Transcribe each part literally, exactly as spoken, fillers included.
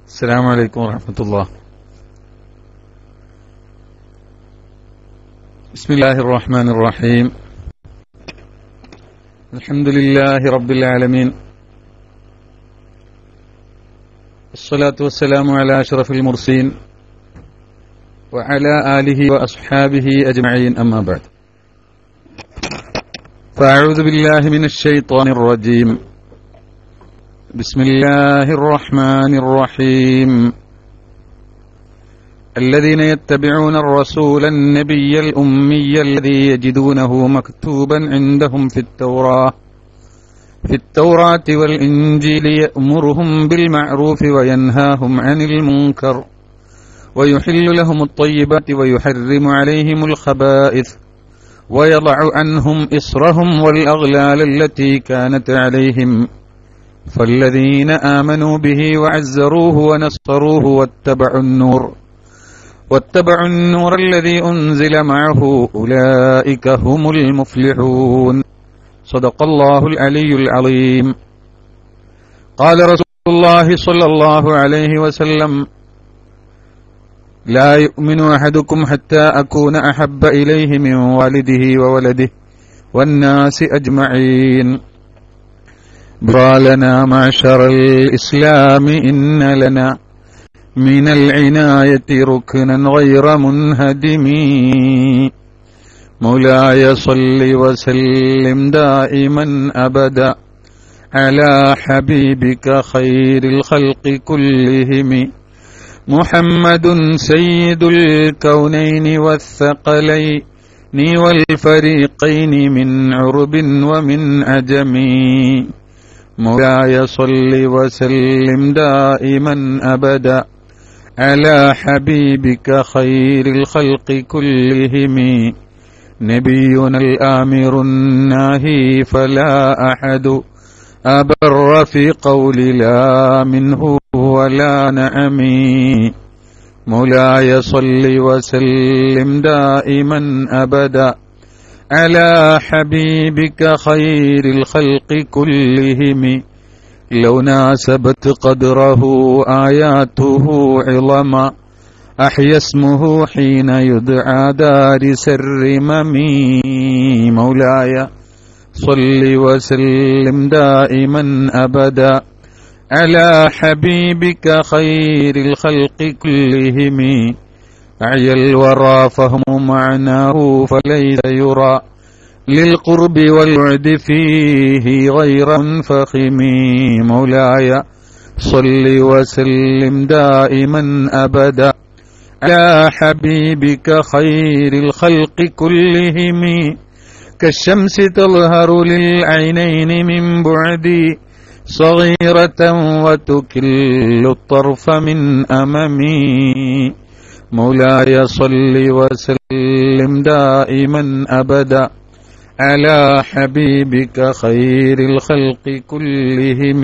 السلام عليكم ورحمة الله. بسم الله الرحمن الرحيم. الحمد لله رب العالمين، الصلاة والسلام على أشرف المرسلين وعلى آله وأصحابه أجمعين، أما بعد، فأعوذ بالله من الشيطان الرجيم. بسم الله الرحمن الرحيم. الذين يتبعون الرسول النبي الأمي الذي يجدونه مكتوبا عندهم في التوراة في التوراة والإنجيل يأمرهم بالمعروف وينهاهم عن المنكر ويحل لهم الطيبات ويحرم عليهم الخبائث ويضع عنهم إصرهم والأغلال التي كانت عليهم فالذين آمنوا به وعزروه ونصروه واتبعوا النور واتبعوا النور الذي أنزل معه أولئك هم المفلحون. صدق الله العلي العظيم. قال رسول الله صلى الله عليه وسلم: لا يؤمن أحدكم حتى أكون أحب إليه من والده وولده والناس أجمعين. لنا معشر الإسلام إن لنا من العناية ركنا غير منهدم. مولاي صل وسلم دائما أبدا على حبيبك خير الخلق كلهم محمد سيد الكونين والثقلين والفريقين من عرب ومن عجم. مولاي صل وسلم دائما أبدا على حبيبك خير الخلق كلهم نبينا الآمر الناهي فلا أحد أبر في قول لا منه ولا نعم. مولاي صل وسلم دائما أبدا على حبيبك خير الخلق كلهم لو ناسبت قدره آياته عظما أحيا اسمه حين يدعى دارس الرمم. مولاي صل وسلم دائما أبدا على حبيبك خير الخلق كلهم أعيا الورى فهم معناه فليس يرى للقرب والبعد فيه غير منفخم. مولاي صل وسلم دائما أبدا على حبيبك خير الخلق كلهم كالشمس تظهر للعينين من بعد صغيرة وتكل الطرف من أمامي. مولاي صل وسلم دائما أبدا على حبيبك خير الخلق كلهم.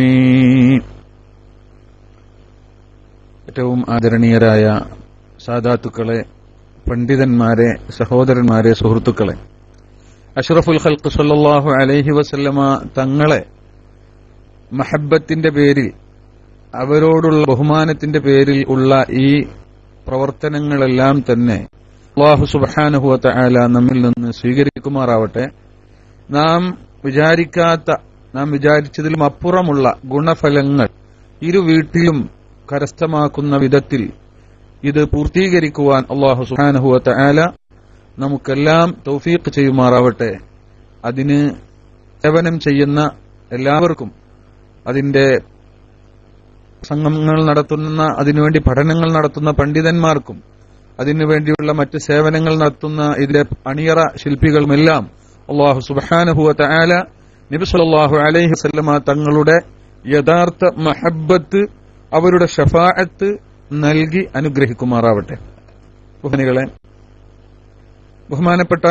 ഏറ്റവും ആദരണീയരായ സാദാത്തുക്കളെ, പണ്ഡിതന്മാരെ, സഹോദരന്മാരെ, സുഹൃത്തുക്കളെ, അഷ്റഫുൽ ഖൽഖ് സല്ലല്ലാഹു അലൈഹി വസല്ലമ തങ്ങളെ മഹബ്ബത്തിന്റെ പേരിൽ, അവരോടുള്ള ബഹുമാനത്തിന്റെ പേരിൽ ഉള്ള ഈ പ്രവർത്തനങ്ങളെല്ലാം തന്നെ അല്ലാഹു സുബ്ഹാനഹു വ തആല നമ്മിൽ നിന്ന് സ്വീകരിക്കുമാറാവട്ടെ. നാം വിചാരിക്കാത്ത, നാം വിചാരിച്ചതിലും അപ്പുറമുള്ള ഗുണഫലങ്ങൾ ഇരു വീട്ടിലും കരസ്ഥമാക്കുന്ന വിധത്തിൽ ഇത് പൂർത്തീകരിക്കുവാൻ അല്ലാഹു സുബ്ഹാനഹു വ തആല നമുക്കെല്ലാം തൗഫീഖ് ചെയ്യുമാറാവട്ടെ. അതിന് സേവനം ചെയ്യുന്ന എല്ലാവർക്കും, അതിന്റെ സംഗമങ്ങൾ നടത്തുന്ന, അതിനുവേണ്ടി പഠനങ്ങൾ നടത്തുന്ന പണ്ഡിതന്മാർക്കും, അതിനുവേണ്ടിയുള്ള മറ്റ് സേവനങ്ങൾ നടത്തുന്ന ഇതിലെ അണിയറ ശില്പികളുമെല്ലാം അല്ലാഹു സുബ്ഹാനഹു വ തആല നബി സല്ലല്ലാഹു അലൈഹി വസല്ലമ തങ്ങളുടെ യഥാർത്ഥ മഹബ്ബത്ത്, അവരുടെ ഷഫാഅത്ത് നൽകി അനുഗ്രഹിക്കുമാറാവട്ടെ. ബഹുമാനികളെ, ബഹുമാനപ്പെട്ട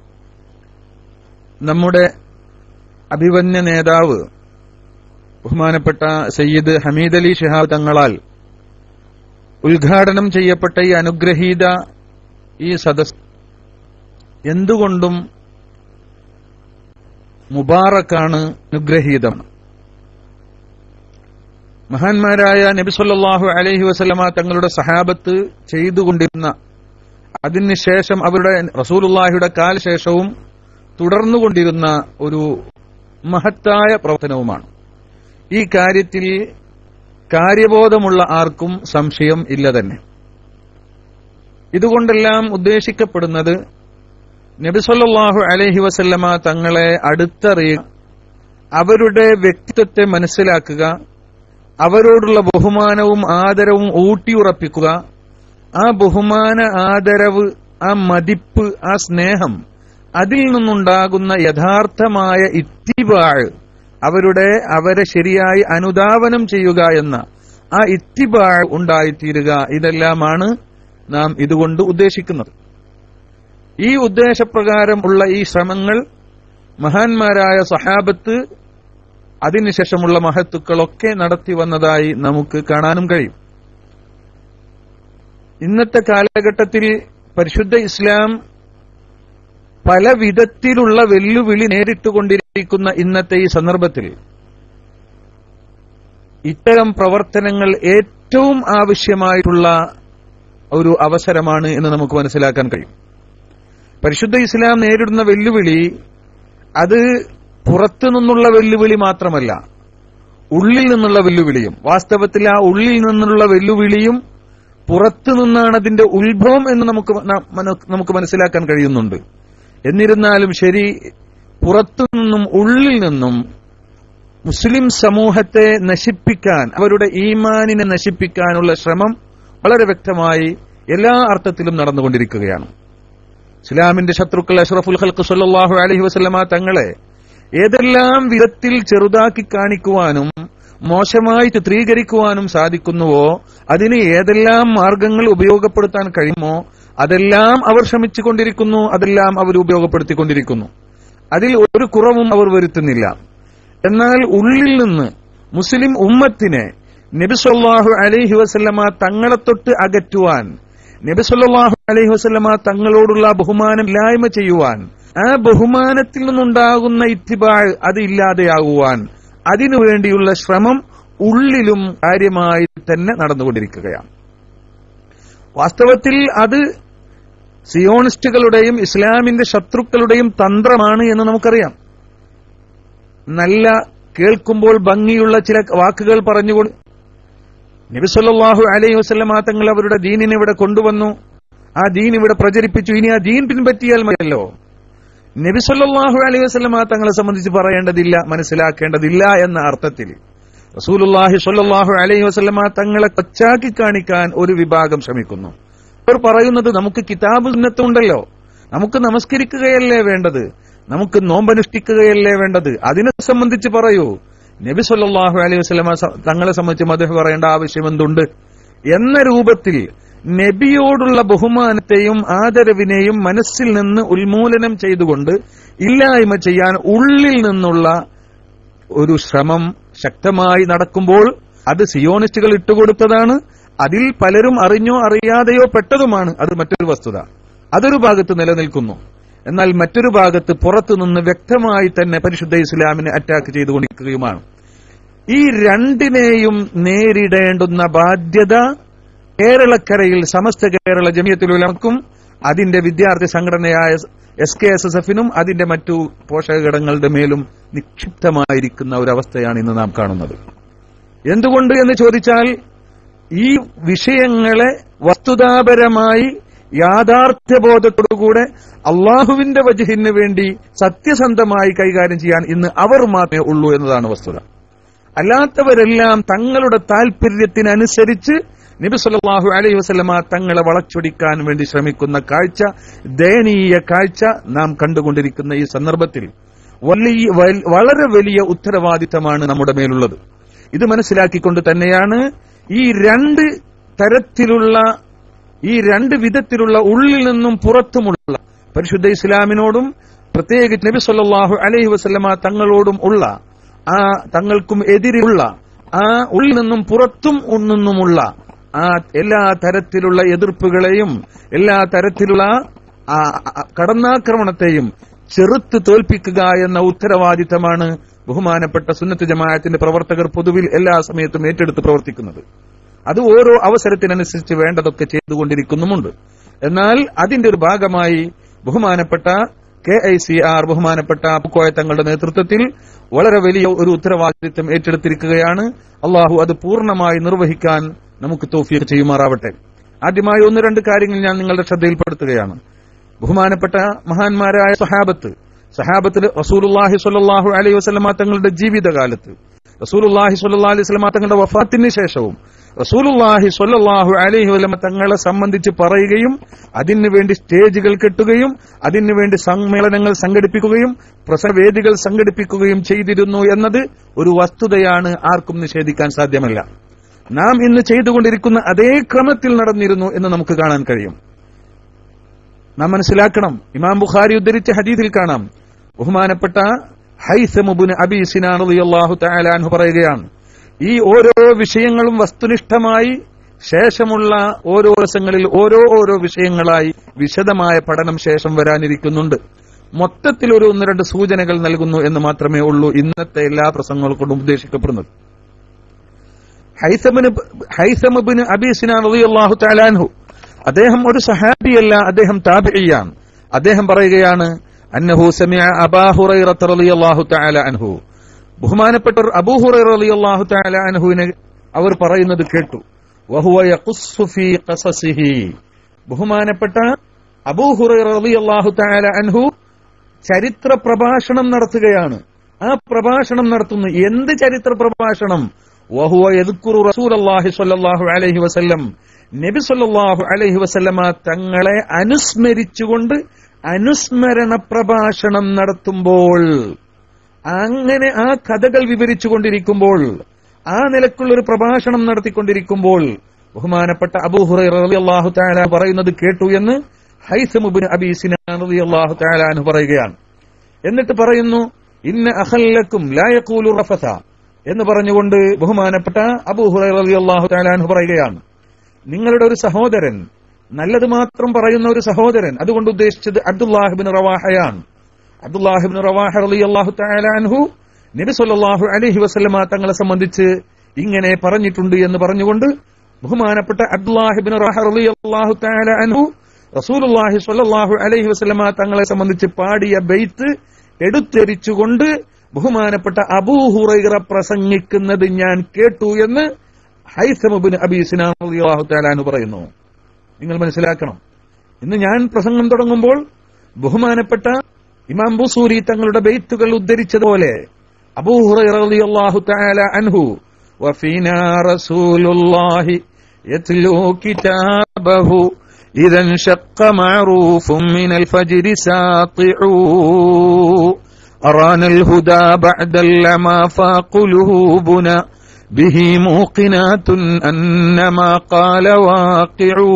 നമ്മുടെ അഭിവന്യ നേതാവ് ബഹുമാനപ്പെട്ട സയ്യിദ് ഹമീദ് അലി ശിഹാബ് തങ്ങളാൽ ഉദ്ഘാടനം ചെയ്യപ്പെട്ട ഈ അനുഗ്രഹീത ഈ സദസ് എന്തുകൊണ്ടും മുബാറക്കാണ്, അനുഗ്രഹീതമാണ്. മഹാന്മാരായ നബി സല്ലല്ലാഹു അലൈഹി വസല്ലമ തങ്ങളുടെ സഹാബത്ത് ചെയ്തുകൊണ്ടിരുന്ന, അതിനുശേഷം അവരുടെ റസൂലുള്ളാഹിയുടെ കാലശേഷവും തുടർന്നുകൊണ്ടിരുന്ന ഒരു മഹത്തായ പ്രവർത്തനവുമാണ്. ഈ കാര്യത്തിൽ കാര്യബോധമുള്ള ആർക്കും സംശയം ഇല്ല തന്നെ. ഇതുകൊണ്ടെല്ലാം ഉദ്ദേശിക്കപ്പെടുന്നത് നബി സല്ലല്ലാഹു അലൈഹി വസല്ലമ തങ്ങളെ അടുത്തറിയുക, അവരുടെ വ്യക്തിത്വത്തെ മനസ്സിലാക്കുക, അവരോടുള്ള ബഹുമാനവും ആദരവും ഊട്ടിയുറപ്പിക്കുക. ആ ബഹുമാന, ആദരവ്, ആ മതിപ്പ്, ആ സ്നേഹം, അതിൽ നിന്നുണ്ടാകുന്ന യഥാർത്ഥമായ ഇത്തിബാഅ്, അവരുടെ അവരെ ശരിയായി അനുധാവനം ചെയ്യുക എന്ന ആ ഇത്തിബാഅ് ഉണ്ടായിത്തീരുക. ഇതെല്ലാമാണ് നാം ഇതുകൊണ്ട് ഉദ്ദേശിക്കുന്നത്. ഈ ഉദ്ദേശപ്രകാരം ഉള്ള ഈ ശ്രമങ്ങൾ മഹാന്മാരായ സഹാബത്ത്, അതിനുശേഷമുള്ള മഹത്തുക്കളൊക്കെ നടത്തി വന്നതായി നമുക്ക് കാണാനും കഴിയും. ഇന്നത്തെ കാലഘട്ടത്തിൽ പരിശുദ്ധ ഇസ്ലാം പല വിധത്തിലുള്ള വെല്ലുവിളി നേരിട്ടുകൊണ്ടിരിക്കുന്ന ഇന്നത്തെ ഈ സന്ദർഭത്തിൽ ഇത്തരം പ്രവർത്തനങ്ങൾ ഏറ്റവും ആവശ്യമായിട്ടുള്ള ഒരു അവസരമാണ് എന്ന് നമുക്ക് മനസ്സിലാക്കാൻ കഴിയും. പരിശുദ്ധ ഇസ്ലാം നേരിടുന്ന വെല്ലുവിളി അത് പുറത്തു നിന്നുള്ള വെല്ലുവിളി മാത്രമല്ല, ഉള്ളിൽ നിന്നുള്ള വെല്ലുവിളിയും. വാസ്തവത്തിൽ ആ ഉള്ളിൽ നിന്നുള്ള വെല്ലുവിളിയും പുറത്തു നിന്നാണ് അതിന്റെ ഉത്ഭവം എന്ന് നമുക്ക് നമുക്ക് മനസ്സിലാക്കാൻ കഴിയുന്നുണ്ട്. എന്നിരുന്നാലും ശരി, പുറത്തുനിന്നും ഉള്ളിൽ നിന്നും മുസ്ലിം സമൂഹത്തെ നശിപ്പിക്കാൻ, അവരുടെ ഈമാനിനെ നശിപ്പിക്കാനുള്ള ശ്രമം വളരെ വ്യക്തമായി എല്ലാ അർത്ഥത്തിലും നടന്നുകൊണ്ടിരിക്കുകയാണ്. ഇസ്ലാമിന്റെ ശത്രുക്കൾ അഷ്റഫുൽ ഖൽഖ് സല്ലല്ലാഹു അലൈഹി വസല്ലമ തങ്ങളെ ഏതെല്ലാം വിധത്തിൽ ചെറുതാക്കി കാണിക്കുവാനും മോശമായി ചിത്രീകരിക്കുവാനും സാധിക്കുന്നുവോ, അതിന് ഏതെല്ലാം മാർഗങ്ങൾ ഉപയോഗപ്പെടുത്താൻ കഴിയുമോ അതെല്ലാം അവർ ശ്രമിച്ചുകൊണ്ടിരിക്കുന്നു, അതെല്ലാം അവർ ഉപയോഗപ്പെടുത്തിക്കൊണ്ടിരിക്കുന്നു. അതിൽ ഒരു കുറവും അവർ വരുത്തുന്നില്ല. എന്നാൽ ഉള്ളിൽ നിന്ന് മുസ്ലിം ഉമ്മത്തിനെ നബി സല്ലല്ലാഹു അലൈഹി വസല്ലമ തങ്ങളെ തൊട്ട് അകറ്റുവാൻ, നബി സല്ലല്ലാഹു അലൈഹി വസല്ലമ തങ്ങളോടുള്ള ബഹുമാനം ഇല്ലായ്മ ചെയ്യുവാൻ, ആ ബഹുമാനത്തിൽ നിന്നുണ്ടാകുന്ന ഇത്തിബാഅ് അത് ഇല്ലാതെയാകുവാൻ, അതിനുവേണ്ടിയുള്ള ശ്രമം ഉള്ളിലും കാര്യമായി തന്നെ നടന്നുകൊണ്ടിരിക്കുകയാണ്. വാസ്തവത്തിൽ അത് സിയോണിസ്റ്റുകളുടെയും ഇസ്ലാമിന്റെ ശത്രുക്കളുടെയും തന്ത്രമാണ് എന്ന് നമുക്കറിയാം. നല്ല കേൾക്കുമ്പോൾ ഭംഗിയുള്ള ചില വാക്കുകൾ പറഞ്ഞുകൊണ്ട് നബി സല്ലല്ലാഹു അലൈഹി വസല്ലമ തങ്ങൾ അവരുടെ ദീനിനെ ഇവിടെ കൊണ്ടുവന്നു, ആ ദീൻ ഇവിടെ പ്രചരിപ്പിച്ചു, ഇനി ആ ദീൻ പിൻപറ്റിയാൽ മതിയല്ലോ. നബി സല്ലല്ലാഹു അലൈഹി വസല്ലമ തങ്ങളെ സംബന്ധിച്ച് പറയേണ്ടതില്ല, മനസ്സിലാക്കേണ്ടതില്ല എന്ന അർത്ഥത്തിൽ റസൂലുള്ളാഹി സ്വല്ലല്ലാഹു അലൈഹി വസല്ലമ തങ്ങളെ കൊച്ചാക്കി കാണിക്കാൻ ഒരു വിഭാഗം ശ്രമിക്കുന്നു. അവർ പറയുന്നത്, നമുക്ക് കിതാബ് സുന്നത്തുണ്ടല്ലോ, നമുക്ക് നമസ്കരിക്കുകയല്ലേ വേണ്ടത്, നമുക്ക് നോമ്പനുഷ്ഠിക്കുകയല്ലേ വേണ്ടത്, അതിനെ സംബന്ധിച്ച് പറയൂ. നബി സല്ലല്ലാഹു അലൈഹി വസല്ലമ തങ്ങളെ സംബന്ധിച്ച് മദ്ഹ് പറയേണ്ട ആവശ്യം എന്തുണ്ട് എന്ന രൂപത്തിൽ നബിയോടുള്ള ബഹുമാനത്തെയും ആദരവിനെയും മനസ്സിൽ നിന്ന് ഉന്മൂലനം ചെയ്തുകൊണ്ട് ഇല്ലായ്മ ചെയ്യാൻ ഉള്ളിൽ നിന്നുള്ള ഒരു ശ്രമം ശക്തമായി നടക്കുമ്പോൾ അത് സിയോണിസ്റ്റുകൾ ഇട്ടുകൊടുത്തതാണ്. അതിൽ പലരും അറിഞ്ഞോ അറിയാതെയോ പെട്ടതുമാണ്. അത് മറ്റൊരു വസ്തുത. അതൊരു ഭാഗത്ത് നിലനിൽക്കുന്നു. എന്നാൽ മറ്റൊരു ഭാഗത്ത് പുറത്തുനിന്ന് വ്യക്തമായി തന്നെ പരിശുദ്ധ ഇസ്ലാമിനെ അറ്റാക്ക് ചെയ്തുകൊണ്ടിരിക്കുകയുമാണ്. ഈ രണ്ടിനെയും നേരിടേണ്ടുന്ന ബാധ്യത കേരളക്കരയിൽ സമസ്ത കേരള ജമിയത്തുൽ ഉലമക്കും അതിന്റെ വിദ്യാർത്ഥി സംഘടനയായ എസ് കെ എസ് എസ് എഫിനും അതിന്റെ മറ്റു പോഷകഘടകങ്ങളുടെ മേലും നിക്ഷിപ്തമായിരിക്കുന്ന ഒരവസ്ഥയാണ് ഇന്ന് നാം കാണുന്നത്. എന്തുകൊണ്ട് എന്ന് ചോദിച്ചാൽ, ഈ വിഷയങ്ങളെ വസ്തുതാപരമായി യാഥാർത്ഥ്യബോധത്തോടുകൂടെ അള്ളാഹുവിന്റെ വജ്ഹിന് വേണ്ടി സത്യസന്ധമായി കൈകാര്യം ചെയ്യാൻ ഇന്ന് അവർ മാത്രമേ ഉള്ളൂ എന്നതാണ് വസ്തുത. അല്ലാത്തവരെല്ലാം തങ്ങളുടെ താൽപര്യത്തിനനുസരിച്ച് നബി സല്ലല്ലാഹു അലൈഹി വസല്ലമ തങ്ങളെ വളച്ചൊടിക്കാൻ വേണ്ടി ശ്രമിക്കുന്ന കാഴ്ച, ദയനീയ കാഴ്ച നാം കണ്ടുകൊണ്ടിരിക്കുന്ന ഈ സന്ദർഭത്തിൽ വലിയ വളരെ വലിയ ഉത്തരവാദിത്തമാണ് നമ്മുടെ മേലുള്ളത്. ഇത് മനസ്സിലാക്കിക്കൊണ്ട് തന്നെയാണ് ഈ രണ്ട് തരത്തിലുള്ള, ഈ രണ്ട് വിധത്തിലുള്ള ഉള്ളിൽ നിന്നും പുറത്തുമുള്ള പരിശുദ്ധ ഇസ്ലാമിനോടും പ്രത്യേകിച്ച് നബി സല്ലല്ലാഹു അലൈഹി വസല്ലമ തങ്ങളോടും ഉള്ള, ആ തങ്ങൾക്കും എതിരെയുള്ള, ആ ഉള്ളിൽ നിന്നും പുറത്തും നിന്നുമുള്ള ആ എല്ലാ തരത്തിലുള്ള എതിർപ്പുകളെയും എല്ലാ തരത്തിലുള്ള കടന്നാക്രമണത്തെയും ചെറുത്ത് തോൽപ്പിക്കുക എന്ന ഉത്തരവാദിത്തമാണ് ബഹുമാനപ്പെട്ട സുന്നത്ത് ജമാഅത്തിന്റെ പ്രവർത്തകർ പൊതുവിൽ എല്ലാ സമയത്തും ഏറ്റെടുത്ത് പ്രവർത്തിക്കുന്നത്. അത് ഓരോ അവസരത്തിനനുസരിച്ച് വേണ്ടതൊക്കെ ചെയ്തുകൊണ്ടിരിക്കുന്നുമുണ്ട്. എന്നാൽ അതിന്റെ ഒരു ഭാഗമായി ബഹുമാനപ്പെട്ട കെ ഐ സി ആർ ബഹുമാനപ്പെട്ട പൂക്കോയ തങ്ങളുടെ നേതൃത്വത്തിൽ വളരെ വലിയ ഒരു ഉത്തരവാദിത്വം ഏറ്റെടുത്തിരിക്കുകയാണ്. അള്ളാഹു അത് പൂർണ്ണമായി നിർവഹിക്കാൻ നമുക്ക് തൗഫീഖ് ചെയ്യുമാറാവട്ടെ. ആദ്യമായി ഒന്ന് രണ്ട് കാര്യങ്ങൾ ഞാൻ നിങ്ങളുടെ ശ്രദ്ധയിൽപ്പെടുത്തുകയാണ്. ബഹുമാനപ്പെട്ട മഹാന്മാരായ സഹാബത്ത് സഹാബത്തിൽ റസൂലുള്ളാഹി സ്വല്ലല്ലാഹു അലൈഹി വസല്ലമ തങ്ങളുടെ ജീവിതകാലത്ത് റസൂലുള്ളാഹി സ്വല്ലല്ലാഹു അലൈഹി വസല്ലമ തങ്ങളുടെ വഫാത്തിന് ശേഷവും റസൂലുള്ളാഹി സ്വല്ലല്ലാഹു അലൈഹി വസല്ലമ തങ്ങളെ സംബന്ധിച്ച് പറയുകയും അതിനുവേണ്ടി സ്റ്റേജുകൾ കെട്ടുകയും അതിനുവേണ്ടി സമ്മേളനങ്ങൾ സംഘടിപ്പിക്കുകയും പ്രസംഗവേദികൾ സംഘടിപ്പിക്കുകയും ചെയ്തിരുന്നു എന്നത് ഒരു വസ്തുതയാണ്, ആർക്കും നിഷേധിക്കാൻ സാധ്യമല്ല. നാം ഇന്ന് ചെയ്തുകൊണ്ടിരിക്കുന്ന അതേ ക്രമത്തിൽ നടന്നിരുന്നു എന്ന് നമുക്ക് കാണാൻ കഴിയും. നാം മനസ്സിലാക്കണം, ഇമാം ബുഖാരി ഉദ്ധരിച്ച ഹദീസിൽ കാണാം, ബഹുമാനപ്പെട്ട ഹൈസം ഇബ്നു അബീ സിനാൻ റളിയല്ലാഹു തആല അൻഹു പറയുകയാണ്, ഈ ഓരോ വിഷയങ്ങളും വസ്തുനിഷ്ഠമായി ശേഷമുള്ള ഓരോ ദിവസങ്ങളിൽ ഓരോ ഓരോ വിഷയങ്ങളായി വിശദമായ പഠനം ശേഷം വരാനിരിക്കുന്നുണ്ട്. മൊത്തത്തിൽ ഒരു ഒന്ന് രണ്ട് സൂചനകൾ നൽകുന്നു എന്ന് മാത്രമേ ഉള്ളൂ ഇന്നത്തെ എല്ലാ പ്രസംഗങ്ങൾ കൊണ്ടും ഉദ്ദേശിക്കപ്പെടുന്നത്. ഹൈസം ഇബ്നു അബീ സിനാൻ റളിയല്ലാഹു തആല അൻഹു അദ്ദേഹം ഒരു സഹാബിയല്ല, അദ്ദേഹം താബിഈയാണ്. അദ്ദേഹം പറയുകയാണ്, അന്നഹു സമിഅ അബാ ഹുറൈറ റളിയല്ലാഹു തആല അൻഹു, ബഹുമാനപ്പെട്ട അബൂ ഹുറൈറ റളിയല്ലാഹു തആല അൻഹുവിനെ അവർ പറയുന്നത് കേട്ടു. വഹുവ യഖുസ്സു ഫീ ഖസസിഹി, ബഹുമാനപ്പെട്ട അബൂ ഹുറൈറ റളിയല്ലാഹു തആല അൻഹു ചരിത്ര പ്രഭാഷണം നടത്തുകയാണ്. ആ പ്രഭാഷണം നടത്തുന്നു. എന്ത് ചരിത്ര പ്രഭാഷണം? വഹുവ യദ്കുറു റസൂലുള്ളാഹി സ്വല്ലല്ലാഹു അലൈഹി വസല്ലം, നബി സല്ലല്ലാഹു അലൈഹി വസല്ലമ തങ്ങളെ അനുസ്മരിച്ചുകൊണ്ട് അനുസ്മരണ പ്രഭാഷണം നടത്തുമ്പോൾ, അങ്ങനെ ആ കഥകൾ വിവരിച്ചുകൊണ്ടിരിക്കുമ്പോൾ, ആ നിലക്കുള്ള ഒരു പ്രഭാഷണം നടത്തിക്കൊണ്ടിരിക്കുമ്പോൾ ബഹുമാനപ്പെട്ട അബൂ ഹുറൈറ റളിയല്ലാഹു തആല പറയുന്നത് കേട്ടു എന്ന് ഹൈസം ഇബ്നു അബീ സിനാൻ റളിയല്ലാഹു തആല അൻഹു പറയുകയാണ്. എന്നിട്ട് പറയുന്നു, ഇന്ന അഖല്ലക്കും ലാ യഖൂലു റഫസ എന്ന് പറഞ്ഞുകൊണ്ട് ബഹുമാനപ്പെട്ട അബൂ ഹുറൈറ റളിയല്ലാഹു തആല അൻഹു പറയുകയാണ്, നിങ്ങളുടെ ഒരു സഹോദരൻ, നല്ലത് മാത്രം പറയുന്ന ഒരു സഹോദരൻ, അതുകൊണ്ട് ഉദ്ദേശിച്ചത് അബ്ദുല്ലാഹ് ഇബ്നു റവാഹയാണ്. അബ്ദുല്ലാഹ് ഇബ്നു റവാഹ റളിയല്ലാഹു തആല അൻഹു നബി സല്ലല്ലാഹു അലൈഹി വസല്ലമ തങ്ങളെ സംബന്ധിച്ച് ഇങ്ങനെ പറഞ്ഞിട്ടുണ്ട് എന്ന് പറഞ്ഞുകൊണ്ട് ബഹുമാനപ്പെട്ട അബ്ദുല്ലാഹ് ഇബ്നു റവാഹ റളിയല്ലാഹു തആല അൻഹു റസൂലുള്ളാഹി സ്വല്ലല്ലാഹു അലൈഹി വസല്ലമ തങ്ങളെ സംബന്ധിച്ച് പാടിയ ബൈത്ത് എടുത്തെരിച്ചുകൊണ്ട് ബഹുമാനപ്പെട്ട അബൂ ഹുറൈറ പ്രസംഗിക്കുന്നത് ഞാൻ കേട്ടു എന്ന് ഹൈസം ഇബ്നു അബീ സിനാൻ റളിയല്ലാഹു തആല അൻഹു പറയുന്നു. നിങ്ങൾ മനസ്സിലാക്കണം, ഇന്ന് ഞാൻ പ്രസംഗം തുടങ്ങുമ്പോൾ ബഹുമാനപ്പെട്ട ഇമാം ബുസൂരി തങ്ങളുടെ ബൈത്തുകൾ ഉദ്ധരിച്ചതുപോലെ അബൂ ഹുറൈറ റളിയല്ലാഹു തആല അൻഹു വഫീനാ റസൂലുള്ളാഹി യത്ലൂ കിതാബഹു ഇദൻ ശഖ്ഖ മഅറൂഫുൻ മിനൽ ഫജ്രി സാത്തിഉ അറാനൽ ഹുദാ ബഅദൽ ലമാ ഫഖുലുബുന ബിഹി മൂഖിനാതുൻ അന്നമാ ഖാല വാഖിഉ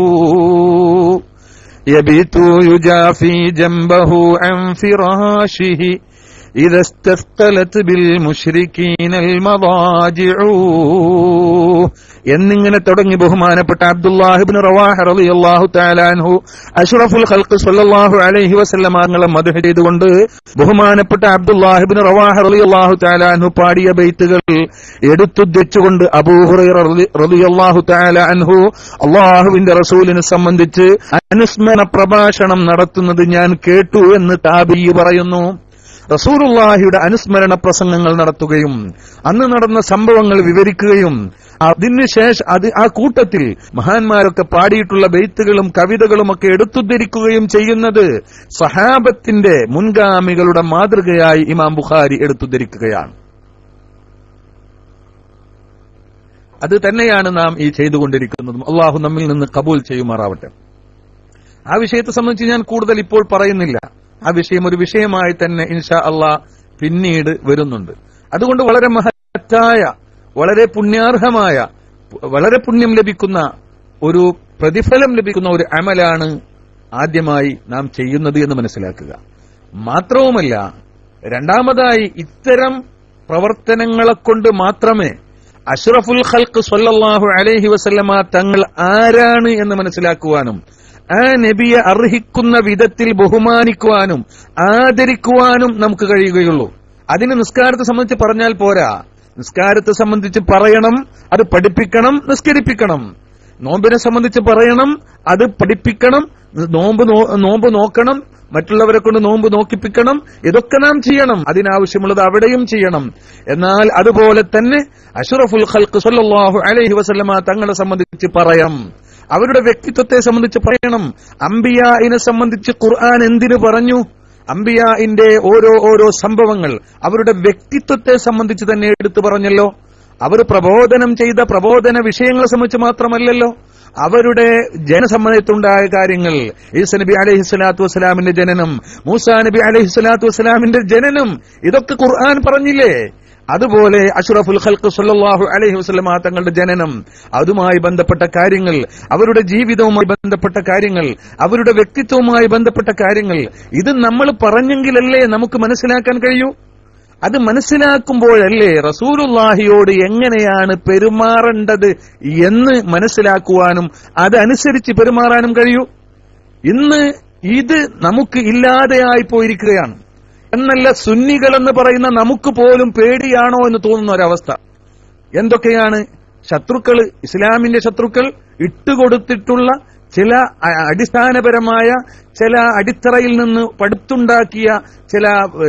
يبيت يجافي جنبه عن فراشه إذا استثقلت بالمشركين المضاجع എന്നിങ്ങനെ തുടങ്ങി ബഹുമാനപ്പെട്ട അബ്ദുല്ലാഹ് ഇബ്നു റവാഹ റളിയല്ലാഹു തആല അൻഹു അഷ്റഫുൽ ഖൽഖ് സ്വല്ലല്ലാഹു അലൈഹി വസല്ലമ തങ്ങളെ മദ്ഹ് ചെയ്തുകൊണ്ട് ബഹുമാനപ്പെട്ട അബ്ദുല്ലാഹ് ഇബ്നു റവാഹ റളിയല്ലാഹു തആല അൻഹു പാടിയ ബൈത്തുകൾ എടുത്തുദ്ധരിച്ചുകൊണ്ട് അബൂ ഹുറൈറ റളിയല്ലാഹു തആല അൻഹു അല്ലാഹുവിന്റെ റസൂലിനെ സംബന്ധിച്ച് അനുസ്മരണ പ്രഭാഷണം നടത്തുന്നത് ഞാൻ കേട്ടു എന്ന് താബിഈ പറയുന്നു. റസൂലുള്ളാഹിയുടെ അനുസ്മരണ പ്രസംഗങ്ങൾ നടത്തുകയും അന്ന് നടന്ന സംഭവങ്ങൾ വിവരിക്കുകയും അതിനുശേഷം അത് ആ കൂട്ടത്തിൽ മഹാന്മാരൊക്കെ പാടിയിട്ടുള്ള ബൈത്തുകളും കവിതകളും ഒക്കെ എടുത്തുദ്ധരിക്കുകയും ചെയ്യുന്നത് സഹാബത്തിന്റെ മുൻഗാമികളുടെ മാതൃകയായി ഇമാം ബുഖാരി എടുത്തുദ്ധരിക്കുകയാണ്. അത് തന്നെയാണ് നാം ഈ ചെയ്തുകൊണ്ടിരിക്കുന്നതും. അള്ളാഹു നമ്മിൽ നിന്ന് കബൂൽ ചെയ്യുമാറാവട്ടെ. ആ വിഷയത്തെ സംബന്ധിച്ച് ഞാൻ കൂടുതൽ ഇപ്പോൾ പറയുന്നില്ല. ആ വിഷയം ഒരു വിഷയമായി തന്നെ ഇൻഷാ അള്ളാഹ് പിന്നീട് വരുന്നുണ്ട്. അതുകൊണ്ട് വളരെ മഹത്തായ, വളരെ പുണ്യാർഹമായ, വളരെ പുണ്യം ലഭിക്കുന്ന ഒരു പ്രതിഫലം ലഭിക്കുന്ന ഒരു അമലാണ് ആദ്യമായി നാം ചെയ്യുന്നത് എന്ന് മനസ്സിലാക്കുക. മാത്രവുമല്ല, രണ്ടാമതായി ഇത്തരം പ്രവർത്തനങ്ങളെ കൊണ്ട് മാത്രമേ അഷ്റഫുൽ ഖൽഖ് സ്വല്ലല്ലാഹു അലൈഹി വസല്ലമ തങ്ങൾ ആരാണ് എന്ന് മനസ്സിലാക്കുവാനും ആ നബിയെ അർഹിക്കുന്ന വിധത്തിൽ ബഹുമാനിക്കുവാനും ആദരിക്കുവാനും നമുക്ക് കഴിയുകയുള്ളൂ. അതിന് നിസ്കാരത്തെ സംബന്ധിച്ച് പറഞ്ഞാൽ പോരാ. നിസ്കാരത്തെ സംബന്ധിച്ച് പറയണം, അത് പഠിപ്പിക്കണം, നിസ്കരിപ്പിക്കണം. നോമ്പിനെ സംബന്ധിച്ച് പറയണം, അത് പഠിപ്പിക്കണം, നോമ്പ് നോമ്പ് നോക്കണം, മറ്റുള്ളവരെ കൊണ്ട് നോമ്പ് നോക്കിപ്പിക്കണം. ഇതൊക്കെ നാം ചെയ്യണം. അതിനാവശ്യമുള്ളത് അവിടെയും ചെയ്യണം. എന്നാൽ അതുപോലെ തന്നെ അഷ്റഫുൽ ഖൽഖ് സല്ലല്ലാഹു അലൈഹി വസല്ലമ തങ്ങളെ സംബന്ധിച്ച് പറയാം, അവരുടെ വ്യക്തിത്വത്തെ സംബന്ധിച്ച് പറയണം. അംബിയായിനെ സംബന്ധിച്ച് ഖുർആൻ എന്തിനു പറഞ്ഞു? അംബിയാഇന്റെ ഓരോ ഓരോ സംഭവങ്ങൾ അവരുടെ വ്യക്തിത്വത്തെ സംബന്ധിച്ച് തന്നെ എടുത്തു പറഞ്ഞല്ലോ. അവർ പ്രബോധനം ചെയ്ത പ്രബോധന വിഷയങ്ങളെ സംബന്ധിച്ച് മാത്രമല്ലല്ലോ, അവരുടെ ജനസമയത്തുണ്ടായ കാര്യങ്ങൾ, ഈസ നബി അലൈഹി സ്വലാത്തു വസ്സലാമിന്റെ ജനനം, മൂസാ നബി അലൈഹി സ്വലാത്തു വസ്സലാമിന്റെ ജനനം, ഇതൊക്കെ ഖുർആൻ പറഞ്ഞില്ലേ? അതുപോലെ അഷ്റഫുൽ ഖൽഖ് സല്ലല്ലാഹു അലൈഹി വസല്ലമ തങ്ങളുടെ ജനനം, അതുമായി ബന്ധപ്പെട്ട കാര്യങ്ങൾ, അവരുടെ ജീവിതവുമായി ബന്ധപ്പെട്ട കാര്യങ്ങൾ, അവരുടെ വ്യക്തിത്വവുമായി ബന്ധപ്പെട്ട കാര്യങ്ങൾ, ഇത് നമ്മൾ പറഞ്ഞെങ്കിലല്ലേ നമുക്ക് മനസ്സിലാക്കാൻ കഴിയൂ? അത് മനസ്സിലാക്കുമ്പോഴല്ലേ റസൂലുള്ളാഹിയോട് എങ്ങനെയാണ് പെരുമാറേണ്ടത് എന്ന് മനസ്സിലാക്കുവാനും അതനുസരിച്ച് പെരുമാറാനും കഴിയൂ. ഇന്ന് ഇത് നമുക്ക് ഇല്ലാതെയായി പോയിരിക്കുകയാണ്. എന്നല്ല, സുന്നികളെന്ന് പറയുന്ന നമുക്ക് പോലും പേടിയാണോ എന്ന് തോന്നുന്ന ഒരവസ്ഥ. എന്തൊക്കെയാണ് ശത്രുക്കൾ, ഇസ്ലാമിന്റെ ശത്രുക്കൾ ഇട്ടുകൊടുത്തിട്ടുള്ള ചില അടിസ്ഥാനപരമായ ചില അടിത്തറയിൽ നിന്ന് പടുത്തുണ്ടാക്കിയ ചില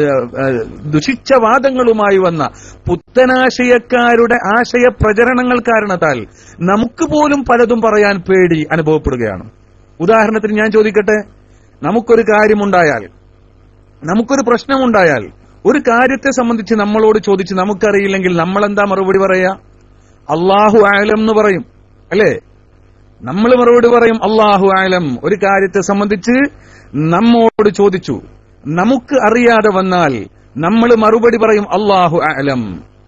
ദുഷിച്ച വാദങ്ങളുമായി വന്ന പുത്തനാശയക്കാരുടെ ആശയ പ്രചരണങ്ങൾ കാരണത്താൽ നമുക്ക് പോലും പലതും പറയാൻ പേടി അനുഭവപ്പെടുകയാണ്. ഉദാഹരണത്തിന് ഞാൻ ചോദിക്കട്ടെ, നമുക്കൊരു കാര്യമുണ്ടായാൽ, നമുക്കൊരു പ്രശ്നമുണ്ടായാൽ, ഒരു കാര്യത്തെ സംബന്ധിച്ച് നമ്മളോട് ചോദിച്ച് നമുക്കറിയില്ലെങ്കിൽ നമ്മൾ എന്താ മറുപടി പറയാ? അല്ലാഹു അഅലം എന്ന് പറയും, അല്ലേ? നമ്മൾ മറുപടി പറയും അല്ലാഹു അഅലം. ഒരു കാര്യത്തെ സംബന്ധിച്ച് നമ്മോട് ചോദിച്ചു, നമുക്ക് അറിയാതെ വന്നാൽ നമ്മൾ മറുപടി പറയും അല്ലാഹു അഅലം.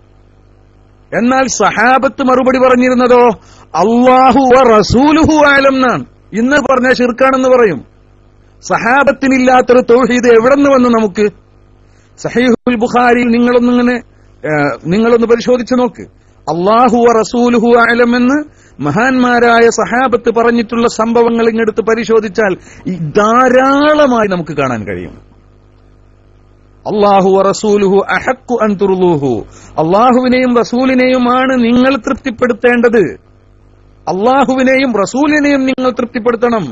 എന്നാൽ സഹാബത്ത് മറുപടി പറഞ്ഞിരുന്നതോ അല്ലാഹു വ റസൂലുഹു അഅലം എന്നാണ്. ഇന്ന് പറഞ്ഞ ശിർക്കാണെന്ന് പറയും. സഹാബത്തിനില്ലാത്തൊരു തൗഹീദ് എവിടെ നിന്ന് വന്നു നമുക്ക്? സഹീഹുൽ ബുഖാരിയിൽ നിങ്ങളൊന്നിങ്ങനെ നിങ്ങളൊന്ന് പരിശോധിച്ചു നോക്ക്. അല്ലാഹു വ റസൂലുഹു അഅലം എന്ന് മഹാന്മാരായ സഹാബത്ത് പറഞ്ഞിട്ടുള്ള സംഭവങ്ങൾ ഇങ്ങെടുത്ത് പരിശോധിച്ചാൽ ധാരാളമായി നമുക്ക് കാണാൻ കഴിയും. അല്ലാഹു വ റസൂലുഹു അഹഖു അൻ തുർലൂഹു, അല്ലാഹുവിനെയും റസൂലിനെയുമാണ് നിങ്ങൾ തൃപ്തിപ്പെടുത്തേണ്ടത്. അല്ലാഹുവിനെയും റസൂലിനെയും നിങ്ങൾ തൃപ്തിപ്പെടുത്തണം.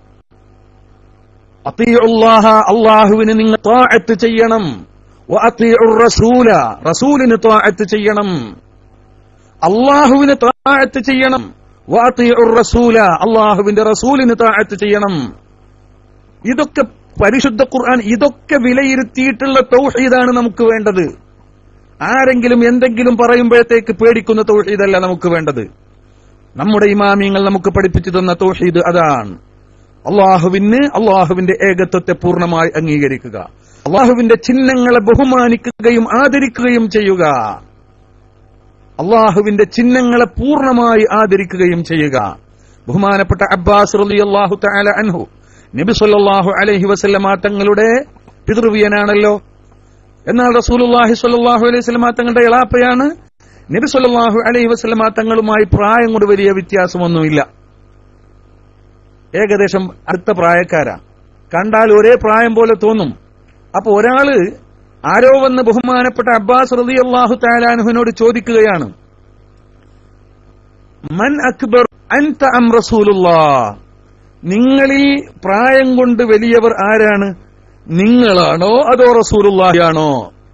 അത്തീഉല്ലാഹ, അല്ലാഹുവിന് നിങ്ങൾ ത്വാഅത്ത് ചെയ്യണം. വ അത്തീഉർ റസൂല, റസൂലിന് ത്വാഅത്ത് ചെയ്യണം. അല്ലാഹുവിന് ത്വാഅത്ത് ചെയ്യണം. വ അത്തീഉർ റസൂല, അല്ലാഹുവിന്റെ റസൂലിന് ത്വാഅത്ത് ചെയ്യണം. ഇതൊക്കെ പരിശുദ്ധ ഖുർആൻ ഇതൊക്കെ വിലയിരുത്തിയിട്ടുള്ള തൗഹീദാണ് നമുക്ക് വേണ്ടത്. ആരെങ്കിലും എന്തെങ്കിലും പറയുമ്പോഴത്തേക്ക് പേടിക്കുന്ന തൗഹീദല്ല നമുക്ക് വേണ്ടത്. നമ്മുടെ ഇമാമിയങ്ങൾ നമുക്ക് പഠിപ്പിച്ചു തന്ന തൗഹീദ് അതാണ്. അള്ളാഹുവിന് അള്ളാഹുവിന്റെ ഏകത്വത്തെ പൂർണ്ണമായി അംഗീകരിക്കുക, അള്ളാഹുവിന്റെ ചിഹ്നങ്ങളെ ബഹുമാനിക്കുകയും ആദരിക്കുകയും ചെയ്യുക, അള്ളാഹുവിന്റെ ചിഹ്നങ്ങളെ പൂർണ്ണമായി ആദരിക്കുകയും ചെയ്യുക. ബഹുമാനപ്പെട്ട അബ്ബാസ് റളിയല്ലാഹു തആല അൻഹു നബി സല്ലല്ലാഹു അലൈഹി വസല്ലമ തങ്ങളുടെ പിതൃവ്യനാണല്ലോ. എന്നാൽ റസൂലുള്ളാഹി സ്വല്ലല്ലാഹു അലൈഹി വസല്ലമ തങ്ങളുടെ ഇളാപ്പയാണ്. നബി സല്ലല്ലാഹു അലൈഹി വസല്ലമ തങ്ങളുമായി പ്രായം കൊണ്ട് വലിയ വ്യത്യാസമൊന്നുമില്ല. ഏകദേശം അടുത്ത പ്രായക്കാരാ, കണ്ടാൽ ഒരേ പ്രായം പോലെ തോന്നും. അപ്പൊ ഒരാള് ആരോ വന്ന് ബഹുമാനപ്പെട്ട അബ്ബാസ് റളിയല്ലാഹു തആല അൻഹുവിനോട് ചോദിക്കുകയാണ്, മൻ അക്ബർ അൻത അം റസൂലുള്ളാഹ്, നിങ്ങളിൽ പ്രായം കൊണ്ട് വലിയവർ ആരാണ്, നിങ്ങളാണോ അതോ റസൂലുള്ളാഹിയാണോ?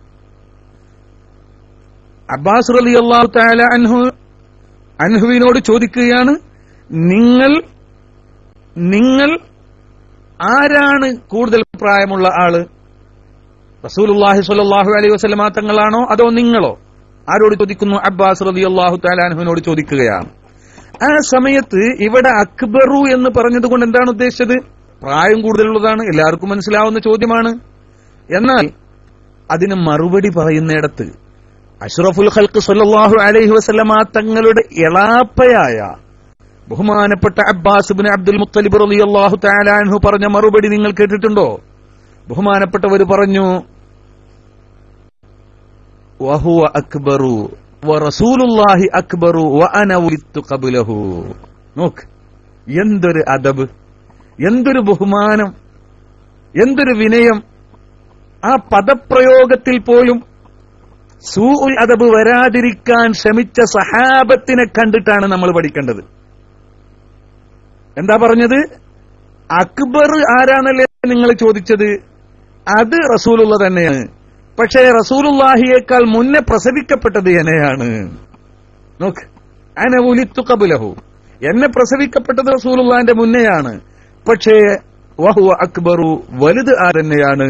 അബ്ബാസ് റളിയല്ലാഹു തആല അൻഹു അൻഹുവിനോട് ചോദിക്കുകയാണ്, നിങ്ങൾ നിങ്ങൾ ആരാണ് കൂടുതൽ പ്രായമുള്ള ആള്, റസൂലുള്ളാഹി സ്വല്ലല്ലാഹു അലൈഹി വസല്ലമ തങ്ങളാണോ അതോ നിങ്ങളോ? ആരോട് ചോദിക്കുന്നു? അബ്ബാസ് റളിയല്ലാഹു തആല അൻഹുവിനോട് ചോദിക്കുകയാണ്. ആ സമയത്ത് ഇവിടെ അക്ബറു എന്ന് പറഞ്ഞതുകൊണ്ട് എന്താണ് ഉദ്ദേശിച്ചത്? പ്രായം കൂടുതലുള്ളതാണ്, എല്ലാവർക്കും മനസ്സിലാവുന്ന ചോദ്യമാണ്. എന്നാൽ അതിന് മറുപടി പറയുന്നിടത്ത് അഷ്റഫുൽ ഖൽഖ് സ്വല്ലല്ലാഹു അലൈഹി വസല്ലമ തങ്ങളുടെ എളാപ്പയായ ബഹുമാനപ്പെട്ട അബ്ബാസ് ഇബ്നു അബ്ദുൽ മുത്തലിബ് റളിയല്ലാഹു തആല അൻഹു പറഞ്ഞ മറുപടി നിങ്ങൾ കേട്ടിട്ടുണ്ടോ? ബഹുമാനപ്പെട്ടവർ പറഞ്ഞു, വഹുവ അക്ബറു വറസൂലുള്ളാഹി അക്ബറു വഅന ഉലിത്തു ഖബ്ലഹു. നോക്ക്, എന്തൊരു അദബ്, എന്തൊരു ബഹുമാനം, എന്തൊരു വിനയം! ആ പദപ്രയോഗത്തിൽ പോലും സൂഉൽ അദബ് വരാതിരിക്കാൻ ശ്രമിച്ച സഹാബത്തിനെ കണ്ടിട്ടാണ് നമ്മൾ പഠിക്കേണ്ടത്. എന്താ പറഞ്ഞത്? അക്ബർ ആരാണല്ലേ നിങ്ങൾ ചോദിച്ചത്? അത് റസൂലുള്ള തന്നെയാണ്. പക്ഷേ റസൂലുള്ളാഹിയേക്കാൾ മുന്നേ പ്രസവിക്കപ്പെട്ടത് എന്നെയാണ്. നോക്ക്, അന ഉലിത്തു ഖബ്ലഹു, എന്നെ പ്രസവിക്കപ്പെട്ടത് റസൂലുള്ളാഹിന്റെ മുന്നെയാണ്. പക്ഷേ വഹുവ അക്ബറു, വലുത് ആരെന്നെയാണ്?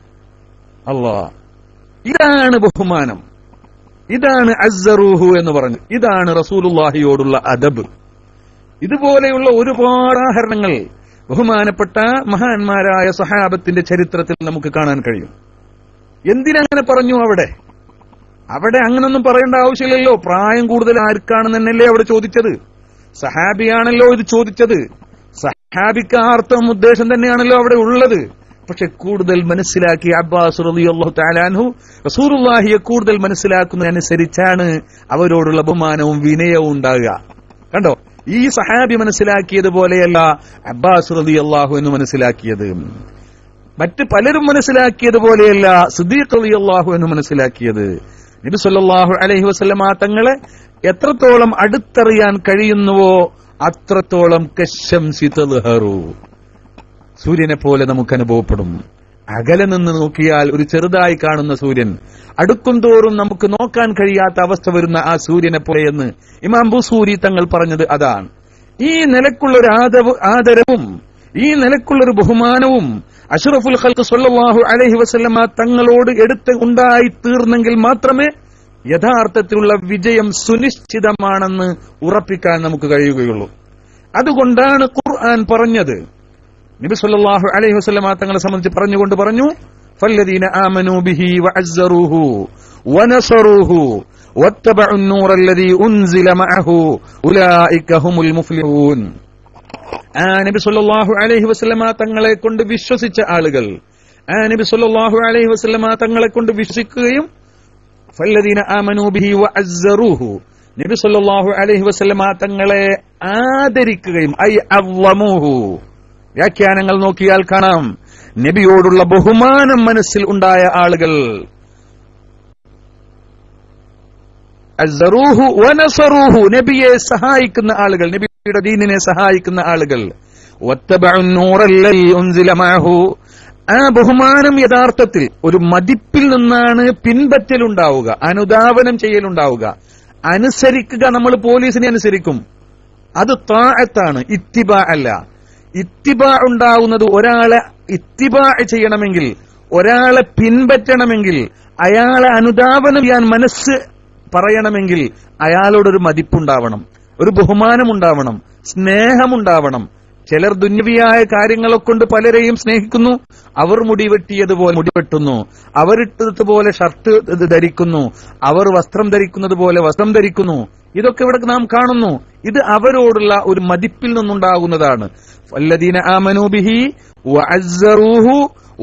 അല്ലാഹ്. ഇതാണ് ബഹുമാനം, ഇതാണ് അസ്സറൂഹു എന്ന് പറഞ്ഞു. ഇതാണ് റസൂലുള്ളാഹിയോടുള്ള അദബ്. ഇതുപോലെയുള്ള ഒരുപാട് ഉദാഹരണങ്ങൾ ബഹുമാനപ്പെട്ട മഹാന്മാരായ സഹാബത്തിന്റെ ചരിത്രത്തിൽ നമുക്ക് കാണാൻ കഴിയും. എന്തിനങ്ങനെ പറഞ്ഞു? അവിടെ അവിടെ അങ്ങനൊന്നും പറയേണ്ട ആവശ്യമില്ലല്ലോ. പ്രായം കൂടുതൽ ആർക്കാണെന്നല്ലേ അവിടെ ചോദിച്ചത്? സഹാബിയാണല്ലോ ഇത് ചോദിച്ചത്. സഹാബിക്ക് ആ അർത്ഥം ഉദ്ദേശം തന്നെയാണല്ലോ അവിടെ ഉള്ളത്. പക്ഷെ കൂടുതൽ മനസ്സിലാക്കി അബ്ബാസ് റളിയല്ലാഹു തആല അൻഹു റസൂലുള്ളാഹിയെ കൂടുതൽ മനസ്സിലാക്കുന്നതനുസരിച്ചാണ് അവരോടുള്ള ബഹുമാനവും വിനയവും ഉണ്ടാകുക. കണ്ടോ, ഈ സഹാബി മനസ്സിലാക്കിയതുപോലെയല്ല അബ്ബാസ് റളിയല്ലാഹു എന്ന് മനസ്സിലാക്കിയത്. മറ്റ് പലരും മനസ്സിലാക്കിയതുപോലെയല്ല സിദ്ദീഖ് റളിയല്ലാഹു എന്ന് മനസ്സിലാക്കിയത്. നബി സല്ലല്ലാഹു അലൈഹി വസല്ലമ തങ്ങളെ എത്രത്തോളം അടുത്തറിയാൻ കഴിയുന്നുവോ അത്രത്തോളം കശംസി തൽഹറു, സൂര്യനെ പോലെ നമുക്ക് അനുഭവപ്പെടും. അകലെ നിന്ന് നോക്കിയാൽ ഒരു ചെറുതായി കാണുന്ന സൂര്യൻ അടുക്കും തോറും നമുക്ക് നോക്കാൻ കഴിയാത്ത അവസ്ഥ വരുന്ന ആ സൂര്യനെ പോലെയെന്ന് ഇമാം ബുസൂരി തങ്ങൾ പറഞ്ഞത് അതാണ്. ഈ നിലക്കുള്ളൊരു ആദരവും ഈ നിലക്കുള്ളൊരു ബഹുമാനവും അഷ്റഫുൽ ഖൽഖ് സ്വല്ലല്ലാഹു അലൈഹി വസല്ലമ തങ്ങളോട് എടുത്ത് ഉണ്ടായി തീർന്നെങ്കിൽ മാത്രമേ യഥാർത്ഥത്തിലുള്ള വിജയം സുനിശ്ചിതമാണെന്ന് ഉറപ്പിക്കാൻ നമുക്ക് കഴിയുകയുള്ളൂ. അതുകൊണ്ടാണ് ഖുർആൻ പറഞ്ഞത്, നബി സല്ലല്ലാഹു അലൈഹി വസല്ലമ തങ്ങളെ സംബന്ധിച്ച് പറഞ്ഞുകൊണ്ട് പറഞ്ഞു, ഫല്ലദീന ആമനൂ ബിഹി വഅസ്സറൂഹു വനസറൂഹു വത്തബഉ അൻ-നൂറല്ലദീ ഉൻസില മഅഹു ഉലൈക ഹുമുൽ മുഫ്ലിഹൂൻ. ആ നബി സല്ലല്ലാഹു അലൈഹി വസല്ലമ തങ്ങളെ കൊണ്ട് വിശ്വസിച്ച ആളുകൾ, ആ നബി സല്ലല്ലാഹു അലൈഹി വസല്ലമ തങ്ങളെ കൊണ്ട് വിശ്വസിക്കുകയും ഫല്ലദീന ആമനൂ ബിഹി വഅസ്സറൂഹു, നബി സല്ലല്ലാഹു അലൈഹി വസല്ലമ തങ്ങളെ ആദരിക്കുകയും, ഐ അള്ളമൂഹു, വ്യാഖ്യാനങ്ങൾ നോക്കിയാൽ കാണാം നബിയോടുള്ള ബഹുമാനം മനസ്സിൽ ഉണ്ടായ ആളുകൾ. അസ്സറൂഹു വനസറൂഹു, നബിയെ സഹായിക്കുന്ന ആളുകൾ, നബിയുടെ ദീനിനെ സഹായിക്കുന്ന ആളുകൾ. വത്തബഉ അൻ-നൂറല്ലദീ ഉൻസില മഅഹു, ആ ബഹുമാനം യഥാർത്ഥത്തിൽ ഒരു മതിപ്പിൽ നിന്നാണ് പിൻപറ്റലുണ്ടാവുക, അനുധാവനം ചെയ്യലുണ്ടാവുക. അനുസരിക്കുക, നമ്മൾ പോലീസിനെ അനുസരിക്കും, അത് താഅത്താണ്, ഇത്തിബാ അല്ല. ഇത്തിബാ ഉണ്ടാവുന്നത് ഒരാളെ ഇത്തിബാ ചെയ്യണമെങ്കിൽ, ഒരാളെ പിൻപറ്റണമെങ്കിൽ, അയാളെ അനുധാവനം ചെയ്യാൻ മനസ്സ് പറയണമെങ്കിൽ അയാളോടൊരു മതിപ്പുണ്ടാവണം, ഒരു ബഹുമാനമുണ്ടാവണം, സ്നേഹമുണ്ടാവണം. ചിലർ ദുന്യവിയായ കാര്യങ്ങളെ കൊണ്ട് പലരെയും സ്നേഹിക്കുന്നു. അവർ മുടി വെട്ടിയതുപോലെ മുടി വെട്ടുന്നു, അവരിട്ടതുപോലെ ഷർട്ട് ധരിക്കുന്നു, അവർ വസ്ത്രം ധരിക്കുന്നത് പോലെ വസ്ത്രം ധരിക്കുന്നു. ഇതൊക്കെ ഇവിടെ നാം കാണുന്നു. ഇത് അവരോടുള്ള ഒരു മതിപ്പിൽ നിന്നുണ്ടാകുന്നതാണ്. വല്ലദീന ആമനൂ ബിഹി വഅസ്സറൂഹു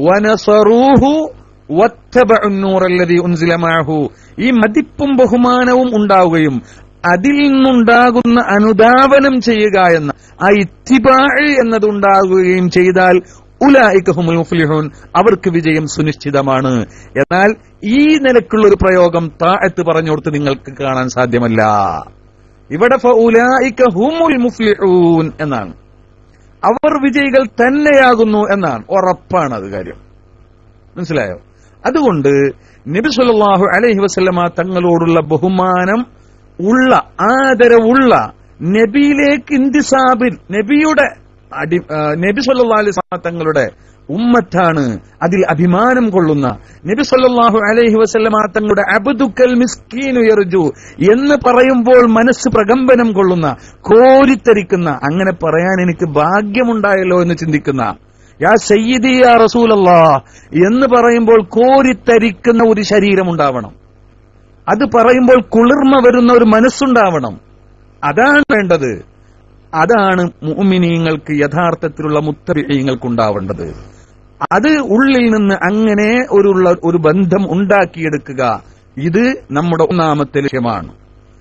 വനസറൂഹു വത്തബഉ അൻ-നൂറല്ലദീ ഉൻസില മഅഹു. ഈ മതിപ്പും ബഹുമാനവും ഉണ്ടാവുകയും അതിൽ നിന്നുണ്ടാകുന്ന അനുധാവനം ചെയ്യുക എന്ന ആ ഇത്തിബാഅ് എന്നതുണ്ടാകുകയും ചെയ്താൽ ഉലൈക ഹുമുൽ മുഫ്ലിഹൂൻ, അവർക്ക് വിജയം സുനിശ്ചിതമാണ്. എന്നാൽ ഈ നിലക്കുള്ള ഒരു പ്രയോഗം താഅത്ത് പറഞ്ഞുകൊടുത്ത് നിങ്ങൾക്ക് കാണാൻ സാധ്യമല്ല. ഇവിടെ ഫഉലൈക ഹുമുൽ മുഫ്ലിഹൂൻ എന്നാണ്, അവർ വിജയികൾ തന്നെയാകുന്നു എന്നാണ്, ഉറപ്പാണ് അത് കാര്യം. മനസ്സിലായോ? അതുകൊണ്ട് നബി സല്ലല്ലാഹു അലൈഹി വസല്ലമ തങ്ങളോടുള്ള ബഹുമാനം ഉള്ള, ആദരവുള്ള, നബിയിലേക്ക് ഇന്തിസാബിൽ, നബിയുടെ അടി നബി സല്ലല്ലാഹു അലൈഹി വസല്ലമ തങ്ങളുടെ ഉമ്മത്താണ്, അതിൽ അഭിമാനം കൊള്ളുന്ന, നബി സല്ലല്ലാഹു അലൈഹി വസല്ലമ തങ്ങളുടെ അബ്ദുക്കൽ മിസ്കീനു യർജു എന്ന് പറയുമ്പോൾ മനസ്സ് പ്രകമ്പനം കൊള്ളുന്ന, കോരിത്തരിക്കുന്ന, അങ്ങനെ പറയാൻ എനിക്ക് ഭാഗ്യമുണ്ടായല്ലോ എന്ന് ചിന്തിക്കുന്ന, യാ സയ്യിദി യാ റസൂലല്ലാഹ് എന്ന് പറയുമ്പോൾ കോരിത്തരിക്കുന്ന ഒരു ശരീരം ഉണ്ടാവണം. അത് പറയുമ്പോൾ കുളിർമ വരുന്ന ഒരു മനസ്സുണ്ടാവണം. അതാണ് വേണ്ടത്. അതാണ് മുഅ്മിനീങ്ങൾക്ക്, യഥാർത്ഥത്തിലുള്ള മുത്തബിഈങ്ങൾക്കുണ്ടാവേണ്ടത്. അത് ഉള്ളിൽ നിന്ന് അങ്ങനെ ഒരു ഒരു ബന്ധം ഉണ്ടാക്കിയെടുക്കുക. ഇത് നമ്മുടെ ഒന്നാമത്തെ ലക്ഷ്യമാണ്.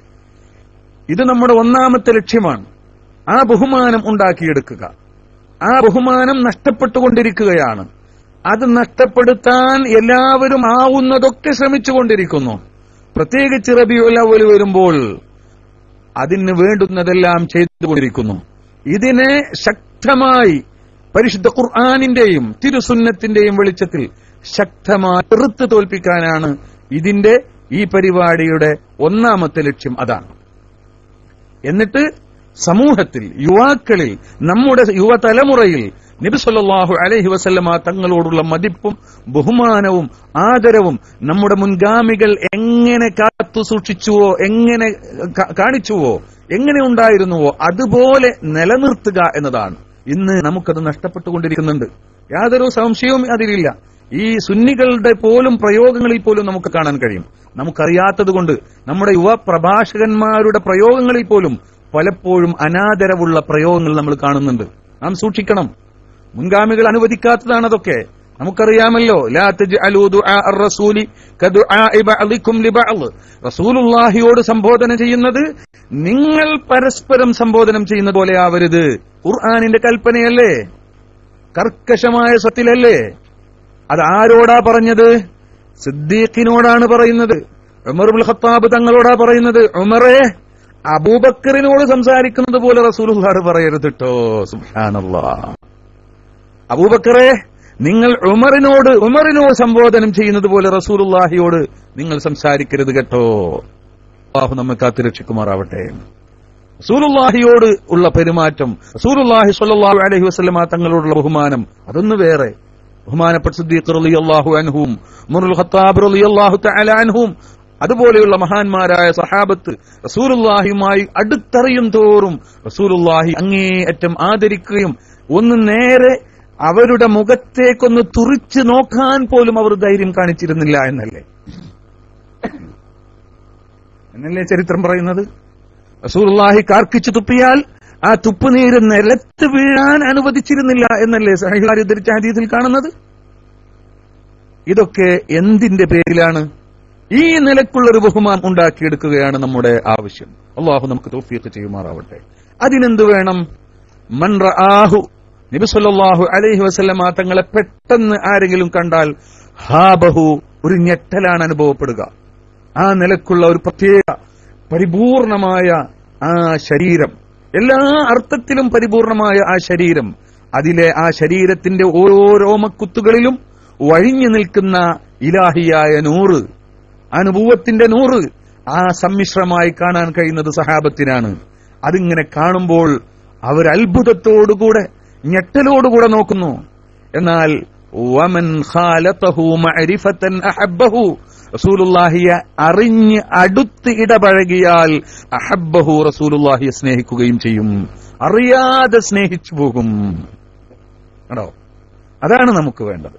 ഇത് നമ്മുടെ ഒന്നാമത്തെ ലക്ഷ്യമാണ്. ആ ബഹുമാനം ഉണ്ടാക്കിയെടുക്കുക. ആ ബഹുമാനം നഷ്ടപ്പെട്ടുകൊണ്ടിരിക്കുകയാണ്. അത് നഷ്ടപ്പെടുത്താൻ എല്ലാവരും ആവുന്നതൊക്കെ ശ്രമിച്ചുകൊണ്ടിരിക്കുന്നു. പ്രത്യേകിച്ച് റബീഉൽ അവ്വൽ വരുമ്പോൾ അതിന് വേണ്ടുന്നതെല്ലാം ചെയ്തുകൊണ്ടിരിക്കുന്നു. ഇതിനെ ശക്തമായി പരിശുദ്ധ ഖുർആനിന്റെയും തിരുസുന്നത്തിന്റെയും വെളിച്ചത്തിൽ ശക്തമായി എതിർത്ത് തോൽപ്പിക്കാനാണ് ഇതിന്റെ ഈ പരിപാടിയുടെ ഒന്നാമത്തെ ലക്ഷ്യം. അതാണ്. എന്നിട്ട് സമൂഹത്തിൽ, യുവാക്കളിൽ, നമ്മുടെ യുവതലമുറയിൽ നബി സല്ലല്ലാഹു അലൈഹി വസല്ലമ തങ്ങളോടുള്ള മതിപ്പും ബഹുമാനവും ആദരവും നമ്മുടെ മുൻഗാമികൾ എങ്ങനെ കാത്തു സൂക്ഷിച്ചുവോ, എങ്ങനെ കാണിച്ചുവോ, എങ്ങനെ ഉണ്ടായിരുന്നുവോ അതുപോലെ നിലനിർത്തുക എന്നതാണ്. ഇന്ന് നമുക്കത് നഷ്ടപ്പെട്ടുകൊണ്ടിരിക്കുന്നുണ്ട്. യാതൊരു സംശയവും അതിലില്ല. ഈ സുന്നികളുടെ പോലും പ്രയോഗങ്ങളിൽ പോലും നമുക്ക് കാണാൻ കഴിയും. നമുക്കറിയാത്തത് കൊണ്ട് നമ്മുടെ യുവ പ്രഭാഷകന്മാരുടെ പ്രയോഗങ്ങളിൽ പോലും പലപ്പോഴും അനാദരവുള്ള പ്രയോഗങ്ങൾ നമ്മൾ കാണുന്നുണ്ട്. നാം സൂക്ഷിക്കണം. മുൻഗാമികൾ അനുവദിക്കാത്തതാണ് അതൊക്കെ. നമുക്കറിയാമല്ലോ, ലാ തജ്അലൂ ദുആ അർ-റസൂലി കദുആഇ ബഅദികും ലിബഅദ്. റസൂലുള്ളാഹിയോട് സംബോധന ചെയ്യുന്നത് നിങ്ങൾ പരസ്പരം സംബോധനം ചെയ്യുന്ന പോലെ ആവരുത്. ഖുർആനിന്റെ കൽപ്പനയല്ലേ, കർക്കശമായ സത്യത്തിലല്ലേ? അത് ആരോടാ പറഞ്ഞത്? സിദ്ദീഖിനോടാണ് പറയുന്നത്. ഉമർ ഇബ്നുൽ ഖത്താബ് തങ്ങളോടാ പറയുന്നത്. ഉമറേ, അബൂബക്കറിനോട് സംസാരിക്കുന്നത് പോലെ റസൂലുള്ളാഹി പറയരുത് ട്ടോ. സുബ്ഹാനല്ലാഹ്. അബൂബക്കറെ, നിങ്ങൾ ഉമറിനോട് ഉമറിനോട് സംബോധനം ചെയ്യുന്നത് പോലെ റസൂലുള്ളാഹിയോട് നിങ്ങൾ സംസാരിക്കരുത് കേട്ടോ. അല്ലാഹു നമ്മെ കാത്തുരക്ഷിക്കുമാറാവട്ടെ. റസൂലുള്ളാഹിയോട് ഉള്ള പെരുമാറ്റം, റസൂലുള്ളാഹി സ്വല്ലല്ലാഹു അലൈഹി വസല്ലമ തങ്ങളോടുള്ള ബഹുമാനം, അതൊന്ന് വേറെ. ബഹുമാനപ്പെട്ട സിദ്ദീഖ് റളിയല്ലാഹു അൻഹും ഉമറുൽ ഖത്താബ് റളിയല്ലാഹു തആല അൻഹും അതുപോലെയുള്ള മഹാന്മാരായ സഹാബത്ത് റസൂലുള്ളാഹിയുമായി അടുത്തറിയും തോറും റസൂലുള്ളാഹി അങ്ങേയറ്റം ആദരിക്കുകയും ഒന്ന് നേരെ അവരുടെ മുഖത്തേക്കൊന്ന് തുറിച്ചു നോക്കാൻ പോലും അവർ ധൈര്യം കാണിച്ചിരുന്നില്ല എന്നല്ലേ എന്നല്ലേ ചരിത്രം പറയുന്നത്? റസൂലുള്ളാഹി കാർക്കിച്ചു തുപ്പിയാൽ ആ തുപ്പുനീര് നിലത്ത് വീഴാൻ അനുവദിച്ചിരുന്നില്ല എന്നല്ലേ സഹീഹുൽ ഉദ്ധരിച്ച ഹദീസിൽ കാണുന്നത്? ഇതൊക്കെ എന്തിന്റെ പേരിലാണ്? ഈ നിലക്കുള്ളൊരു ബഹുമാനം ഉണ്ടാക്കിയെടുക്കുകയാണ് നമ്മുടെ ആവശ്യം. അള്ളാഹു നമുക്ക് തൗഫീഖ് ചെയ്യുമാറാവട്ടെ. അതിനെന്ത് വേണം? മൻ റആഹു, നബി സല്ലല്ലാഹു അലൈഹി വസല്ലമ തങ്ങളെ പെട്ടെന്ന് ആരെങ്കിലും കണ്ടാൽ ഹാബഹു, ഒരു ഞെട്ടലാണ് അനുഭവപ്പെടുക. ആ നിലക്കുള്ള ഒരു പ്രത്യേക പരിപൂർണമായ ആ ശരീരം, എല്ലാ അർത്ഥത്തിലും പരിപൂർണമായ ആ ശരീരം, അതിലെ ആ ശരീരത്തിന്റെ ഓരോ രോമക്കുത്തുകളിലും വഴിഞ്ഞു നിൽക്കുന്ന ഇലാഹിയായ നൂറ്, അനുഭവത്തിന്റെ നൂറ്, ആ സമ്മിശ്രമായി കാണാൻ കഴിയുന്നത് സഹാബത്തിനാണ്. അതിങ്ങനെ കാണുമ്പോൾ അവർ അത്ഭുതത്തോടുകൂടെ ഞെട്ടലോടുകൂടെ നോക്കുന്നു. എന്നാൽ വമൻ ഖാലതഹു മഅരിഫതൻ അഹബ്ബഹു, റസൂലുള്ളാഹിയെ അറിഞ്ഞ് അടുത്ത് ഇടപഴകിയാൽ അഹബ്ബഹു, റസൂലുള്ളാഹിയെ സ്നേഹിക്കുകയും ചെയ്യും. അറിയാതെ സ്നേഹിച്ചു പോകും. കേട്ടോ, അതാണ് നമുക്ക് വേണ്ടത്.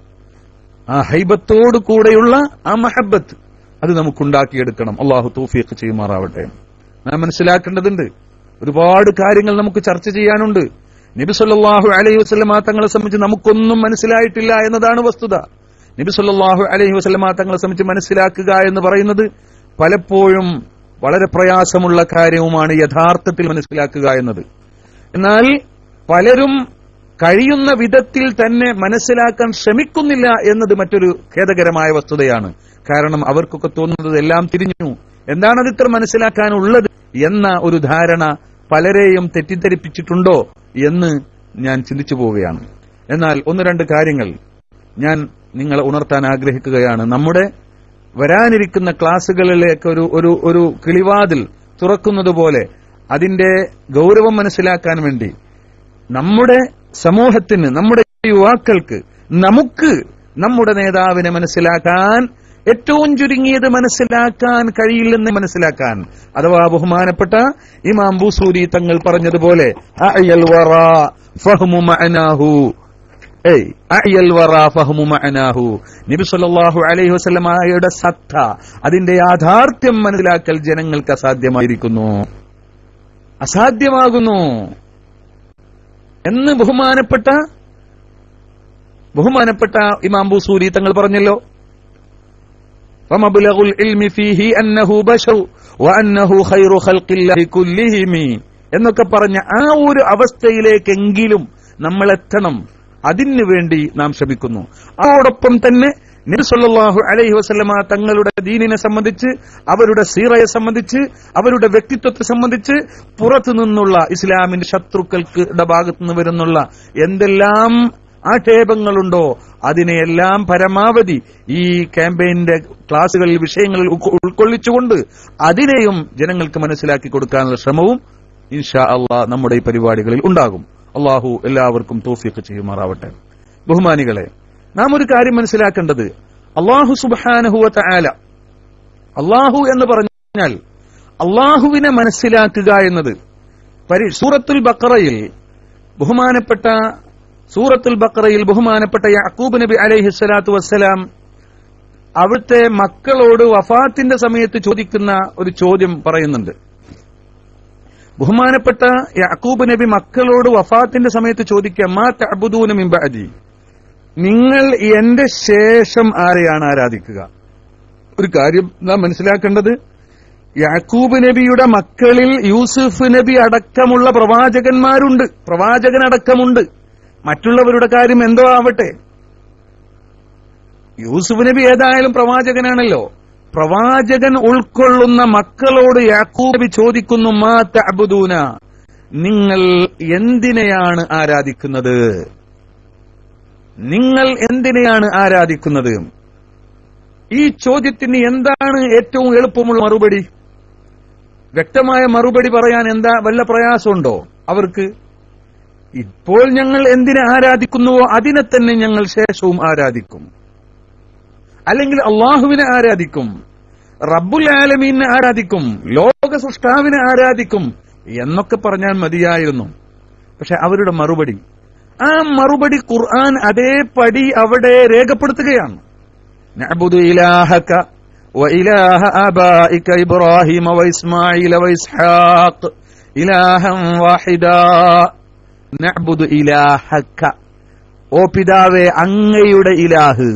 ആ ഹൈബത്തോടു കൂടെയുള്ള ആ മഹബത്ത് അത് നമുക്കുണ്ടാക്കിയെടുക്കണം. അള്ളാഹു തൗഫീഖ് ചെയ്യുമാറാവട്ടെ. നാം മനസ്സിലാക്കേണ്ടതുണ്ട്, ഒരുപാട് കാര്യങ്ങൾ നമുക്ക് ചർച്ച ചെയ്യാനുണ്ട്. നബി സല്ലല്ലാഹു അലൈഹി വസല്ലമ തങ്ങളെ സംബന്ധിച്ച് നമുക്കൊന്നും മനസ്സിലായിട്ടില്ല എന്നതാണ് വസ്തുത. നബി സല്ലല്ലാഹു അലൈഹി വസല്ലമ തങ്ങളെ സംബന്ധിച്ച് മനസ്സിലാക്കുക എന്ന് പറയുന്നത് പലപ്പോഴും വളരെ പ്രയാസമുള്ള കാര്യവുമാണ്, യഥാർത്ഥത്തിൽ മനസ്സിലാക്കുക എന്നത്. എന്നാൽ പലരും കഴിയുന്ന വിധത്തിൽ തന്നെ മനസ്സിലാക്കാൻ ശ്രമിക്കുന്നില്ല എന്നത് മറ്റൊരു ഖേദകരമായ വസ്തുതയാണ്. കാരണം അവർക്കൊക്കെ തോന്നുന്നത് എല്ലാം തിരിഞ്ഞു, എന്താണത് ഇത്ര മനസ്സിലാക്കാനുള്ളത് എന്ന ഒരു ധാരണ പലരെയും തെറ്റിദ്ധരിപ്പിച്ചിട്ടുണ്ടോ എന്ന് ഞാൻ ചിന്തിച്ചു പോവുകയാണ്. എന്നാൽ ഒന്ന് രണ്ട് കാര്യങ്ങൾ ഞാൻ നിങ്ങളെ ഉണർത്താൻ ആഗ്രഹിക്കുകയാണ്. നമ്മുടെ വരാനിരിക്കുന്ന ക്ലാസുകളിലേക്ക് ഒരു ഒരു ഒരു കിളിവാതിൽ തുറക്കുന്നത് പോലെ അതിന്റെ ഗൗരവം മനസ്സിലാക്കാൻ വേണ്ടി നമ്മുടെ സമൂഹത്തിന്, നമ്മുടെ യുവാക്കൾക്ക്, നമുക്ക് നമ്മുടെ നേതാവിനെ മനസ്സിലാക്കാൻ, ഏറ്റവും ചുരുങ്ങിയത് മനസ്സിലാക്കാൻ കഴിയില്ലെന്ന് മനസ്സിലാക്കാൻ, അഥവാ ബഹുമാനപ്പെട്ട ഇമാം ബൂസൂരി തങ്ങൾ പറഞ്ഞതുപോലെ അഅയൽ വറാ ഫഹ്മു മഅനാഹു, ഏയ് അഅയൽ വറാ ഫഹ്മു മഅനാഹു, നബി സല്ലല്ലാഹു അലൈഹി വസല്ലമയുടെ സത്ത, അതിന്റെ യാഥാർത്ഥ്യം മനസ്സിലാക്കൽ ജനങ്ങൾക്ക് അസാധ്യമായിരിക്കുന്നു, അസാധ്യമാകുന്നു എന്ന് ബഹുമാനപ്പെട്ട ബഹുമാനപ്പെട്ട ഇമാം ബൂസൂരി തങ്ങൾ പറഞ്ഞല്ലോ. ഫമബ്ലഗുൽ ഇൽമി ഫീഹി അന്നഹു ബശർ വഅന്നഹു ഖൈറു ഖൽഖില്ലാഹി കുല്ലിഹിം എന്നൊക്കെ പറഞ്ഞ ആ ഒരു അവസ്ഥയിലേക്കെങ്കിലും നമ്മൾ എത്തണം. അതിനു വേണ്ടി നാം ശ്രമിക്കുന്നു. അതോടൊപ്പം തന്നെ നബി സല്ലല്ലാഹു അലൈഹി വസല്ലമ തങ്ങളുടെ ദീനിനെ സംബന്ധിച്ച്, അവരുടെ സീറയെ സംബന്ധിച്ച്, അവരുടെ വ്യക്തിത്വത്തെ സംബന്ധിച്ച് പുറത്തു നിന്നുള്ള ഇസ്ലാമിന്റെ ശത്രുക്കൾക്ക് ഭാഗത്തുനിന്ന് വരുന്നുള്ള എന്തെല്ലാം ആക്ഷേപങ്ങളുണ്ടോ അതിനെയെല്ലാം പരമാവധി ഈ ക്യാമ്പയിന്റെ ക്ലാസുകളിൽ, വിഷയങ്ങളിൽ ഉൾക്കൊള്ളിച്ചുകൊണ്ട് അതിനെയും ജനങ്ങൾക്ക് മനസ്സിലാക്കി കൊടുക്കാനുള്ള ശ്രമവും ഇൻഷാ അല്ലാഹ് നമ്മുടെ ഈ പരിപാടികളിൽ ഉണ്ടാകും. അള്ളാഹു എല്ലാവർക്കും തൗഫീഖ് ചെയ്യുമാറാവട്ടെ. ബഹുമാനികളെ, നാം ഒരു കാര്യം മനസ്സിലാക്കേണ്ടത്, അള്ളാഹു സുബ്ഹാനഹു വ തആല, അള്ളാഹു എന്ന് പറഞ്ഞാൽ അള്ളാഹുവിനെ മനസ്സിലാക്കുക എന്നത് സൂറത്തുൽ ബഖറയിൽ ബഹുമാനപ്പെട്ട സൂറത്തുൽ ബഖറയിൽ ബഹുമാനപ്പെട്ട യാക്കൂബ് നബി അലൈഹി സ്വലാത്തു വസ്സലാം അവിടുത്തെ മക്കളോട് വഫാത്തിന്റെ സമയത്ത് ചോദിക്കുന്ന ഒരു ചോദ്യം പറയുന്നുണ്ട്. ബഹുമാനപ്പെട്ട യാക്കൂബ് നബി മക്കളോട് വഫാത്തിന്റെ സമയത്ത് ചോദിക്കുക, മാ തഅബുദൂന മിൻ ബഅദി, നിങ്ങൾ എന്റെ ശേഷം ആരെയാണ് ആരാധിക്കുക? ഒരു കാര്യം നാം മനസ്സിലാക്കേണ്ടത്, യാക്കൂബ് നബിയുടെ മക്കളിൽ യൂസുഫ് നബി അടക്കമുള്ള പ്രവാചകന്മാരുണ്ട്, പ്രവാചകനടക്കമുണ്ട്. മറ്റുള്ളവരുടെ കാര്യം എന്തോ ആവട്ടെ, യൂസുഫ് നബി ഏതായാലും പ്രവാചകനാണല്ലോ. പ്രവാചകൻ ഉൾക്കൊള്ളുന്ന മക്കളോട് യാക്കൂബ് നബി ചോദിക്കുന്നു, മാ തഅബുദൂന, നിങ്ങൾ എന്തിനെയാണ് ആരാധിക്കുന്നത്? നിങ്ങൾ എന്തിനെയാണ് ആരാധിക്കുന്നത്? ഈ ചോദ്യത്തിന് എന്താണ് ഏറ്റവും എളുപ്പമുള്ള മറുപടി? വ്യക്തമായ മറുപടി പറയാൻ എന്താ വല്ല പ്രയാസമുണ്ടോ അവർക്ക്? ഇപ്പോൾ ഞങ്ങൾ എന്തിനെ ആരാധിക്കുന്നുവോ അതിനെ തന്നെ ഞങ്ങൾ ശേഷവും ആരാധിക്കും. അല്ലെങ്കിൽ അള്ളാഹുവിനെ ആരാധിക്കും, റബ്ബുൽ ആലമീനെ ആരാധിക്കും, ലോക സൃഷ്ടാവിനെ ആരാധിക്കും എന്നൊക്കെ പറഞ്ഞാൽ മതിയായിരുന്നു. പക്ഷെ അവരുടെ മറുപടി, ആ മറുപടി ഖുർആൻ അതേപടി അവിടെ രേഖപ്പെടുത്തുകയാണ്. നഅബുദു ഇലാഹക വ ഇലാഹ ആബാഇക ഇബ്രാഹിമ വ ഇസ്മാഈല വ ഇസ്ഹാഖ് ഇലാഹൻ വാഹിദാ. നഅബുദു ഇലാഹക, ഓ പിതാവേ അങ്ങയുടെ ഇലാഹ്,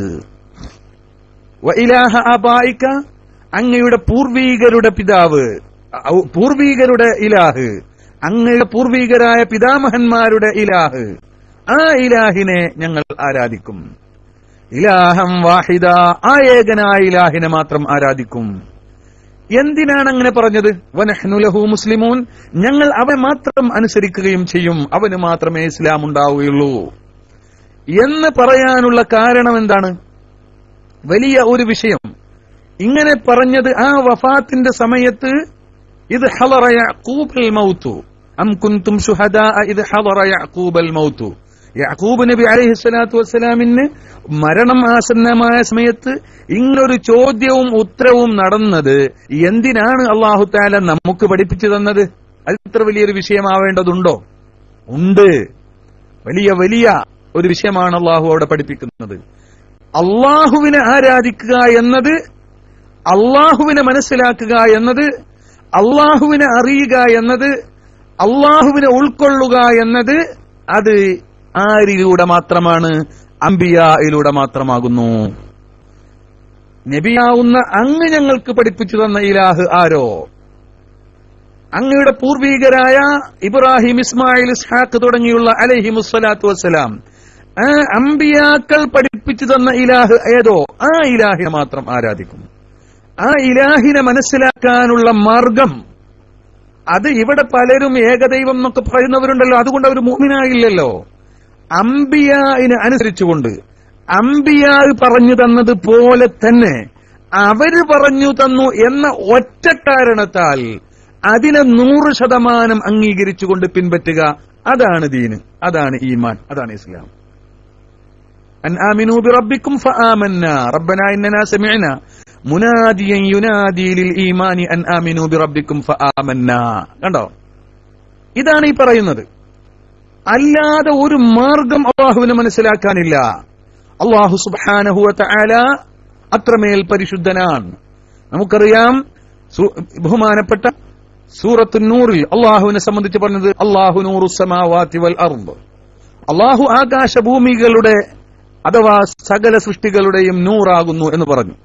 വ ഇലാഹ ആബാഇക, അങ്ങയുടെ പൂർവീകരുടെ പിതാവ്, പൂർവീകരുടെ ഇലാഹ്, അങ്ങയുടെ പൂർവീകരായ പിതാമഹന്മാരുടെ ഇലാഹ്, ആ ഇലാഹിനെ ഞങ്ങൾ ആരാധിക്കും. ഇലാഹം വാഹിദ, ആ ഏകനായ ഇലാഹിനെ മാത്രം ആരാധിക്കും. എന്തിനാണ് അങ്ങനെ പറഞ്ഞത്? വനഹ്നു ലഹു മുസ്ലിമൂൻ, ഞങ്ങൾ അവനെ മാത്രം അനുസരിക്കുകയും ചെയ്യും, അവന് മാത്രമേ ഇസ്ലാം ഉണ്ടാവുകയുള്ളൂ എന്ന് പറയാനുള്ള കാരണം എന്താണ്? വലിയ ഒരു വിഷയം. ഇങ്ങനെ പറഞ്ഞത് ആ വഫാത്തിന്റെ സമയത്ത്, ഇത് ഹളറ യഅഖൂബൽ മൗതു അം കുൻതും ശുഹദാ ഇത് ഹളറ യഅഖൂബൽ മൗതു, യാക്കൂബ് നബി അലൈഹി സ്വലാത്തു വസ്സലാമിന് മരണം ആസന്നമായ സമയത്ത് ഇങ്ങനൊരു ചോദ്യവും ഉത്തരവും നടന്നത് എന്തിനാണ് അല്ലാഹു തആല നമുക്ക് പഠിപ്പിച്ചു തന്നത്? അത് ഇത്ര വലിയൊരു വിഷയമാവേണ്ടതുണ്ടോ? ഉണ്ട്. വലിയ വലിയ ഒരു വിഷയമാണ് അല്ലാഹു അവിടെ പഠിപ്പിക്കുന്നത്. അള്ളാഹുവിനെ ആരാധിക്കുക എന്നത്, അള്ളാഹുവിനെ മനസ്സിലാക്കുക എന്നത്, അള്ളാഹുവിനെ അറിയുക എന്നത്, അള്ളാഹുവിനെ ഉൾക്കൊള്ളുക എന്നത് അത് ആരിലൂടെ മാത്രമാണ്? അംബിയായിലൂടെ മാത്രമാകുന്നു. നബിയാവുന്ന അങ്ങ് ഞങ്ങൾക്ക് പഠിപ്പിച്ചു തന്ന ഇലാഹ് ആരോ? അങ്ങയുടെ പൂർവീകരായ ഇബ്രാഹിം, ഇസ്മായിൽ, ഇസ്ഹാഖ് തുടങ്ങിയുള്ള അലൈഹിമുസ്സലാത്തു വസ്സലാം ആ അംബിയാക്കൾ പഠിപ്പിച്ചു തന്ന ഇലാഹ് ഏതോ ആ ഇലാഹിനെ മാത്രം ആരാധിക്കും. ആ ഇലാഹിനെ മനസ്സിലാക്കാനുള്ള മാർഗം അത് ഇവിടെ പലരും ഏകദൈവം എന്നൊക്കെ പറയുന്നവരുണ്ടല്ലോ, അതുകൊണ്ട് അവർ മുഅ്മിനായില്ലല്ലോ. അംബിയായിനെ അനുസരിച്ചുകൊണ്ട് അംബിയാ പറഞ്ഞു തന്നത് പോലെ തന്നെ അവര് പറഞ്ഞു തന്നു എന്ന ഒറ്റ കാരണത്താൽ അതിനെ നൂറ് ശതമാനം അംഗീകരിച്ചുകൊണ്ട് പിൻപറ്റുക, അതാണ് ദീന്, അതാണ് ഈമാൻ, അതാണ് ഇസ്ലാം. അൻ ആമിനൂ ബിറബ്ബിക്കും ഫആമന്നാ റബ്ബനാ ഇന്നനാ സമിഅനാ മുനാദിയൻ യുനാദി ലിൽ ഈമാനി അൻ ആമിനൂ ബിറബ്ബിക്കും ഫആമന്നാ. കണ്ടോ, ഇതാണ് ഈ പറയുന്നത്. അല്ലാതെ ഒരു മാർഗം അല്ലാഹുവിനെ മനസ്സിലാക്കാനില്ല. അല്ലാഹു സുബ്ഹാനഹു വ തആല അത്രമേൽ പരിശുദ്ധനാണ്. നമുക്കറിയാം, ബഹുമാനപ്പെട്ട സൂറത്തു നൂറിൽ അല്ലാഹുവിനെ സംബന്ധിച്ച് പറഞ്ഞത്, അല്ലാഹു നൂറുസ് സമാവാതി വൽ അർദ്, അല്ലാഹു ആകാശഭൂമികളുടെ അഥവാ സകല സൃഷ്ടികളുടെയും നൂറാകുന്നു എന്ന് പറഞ്ഞു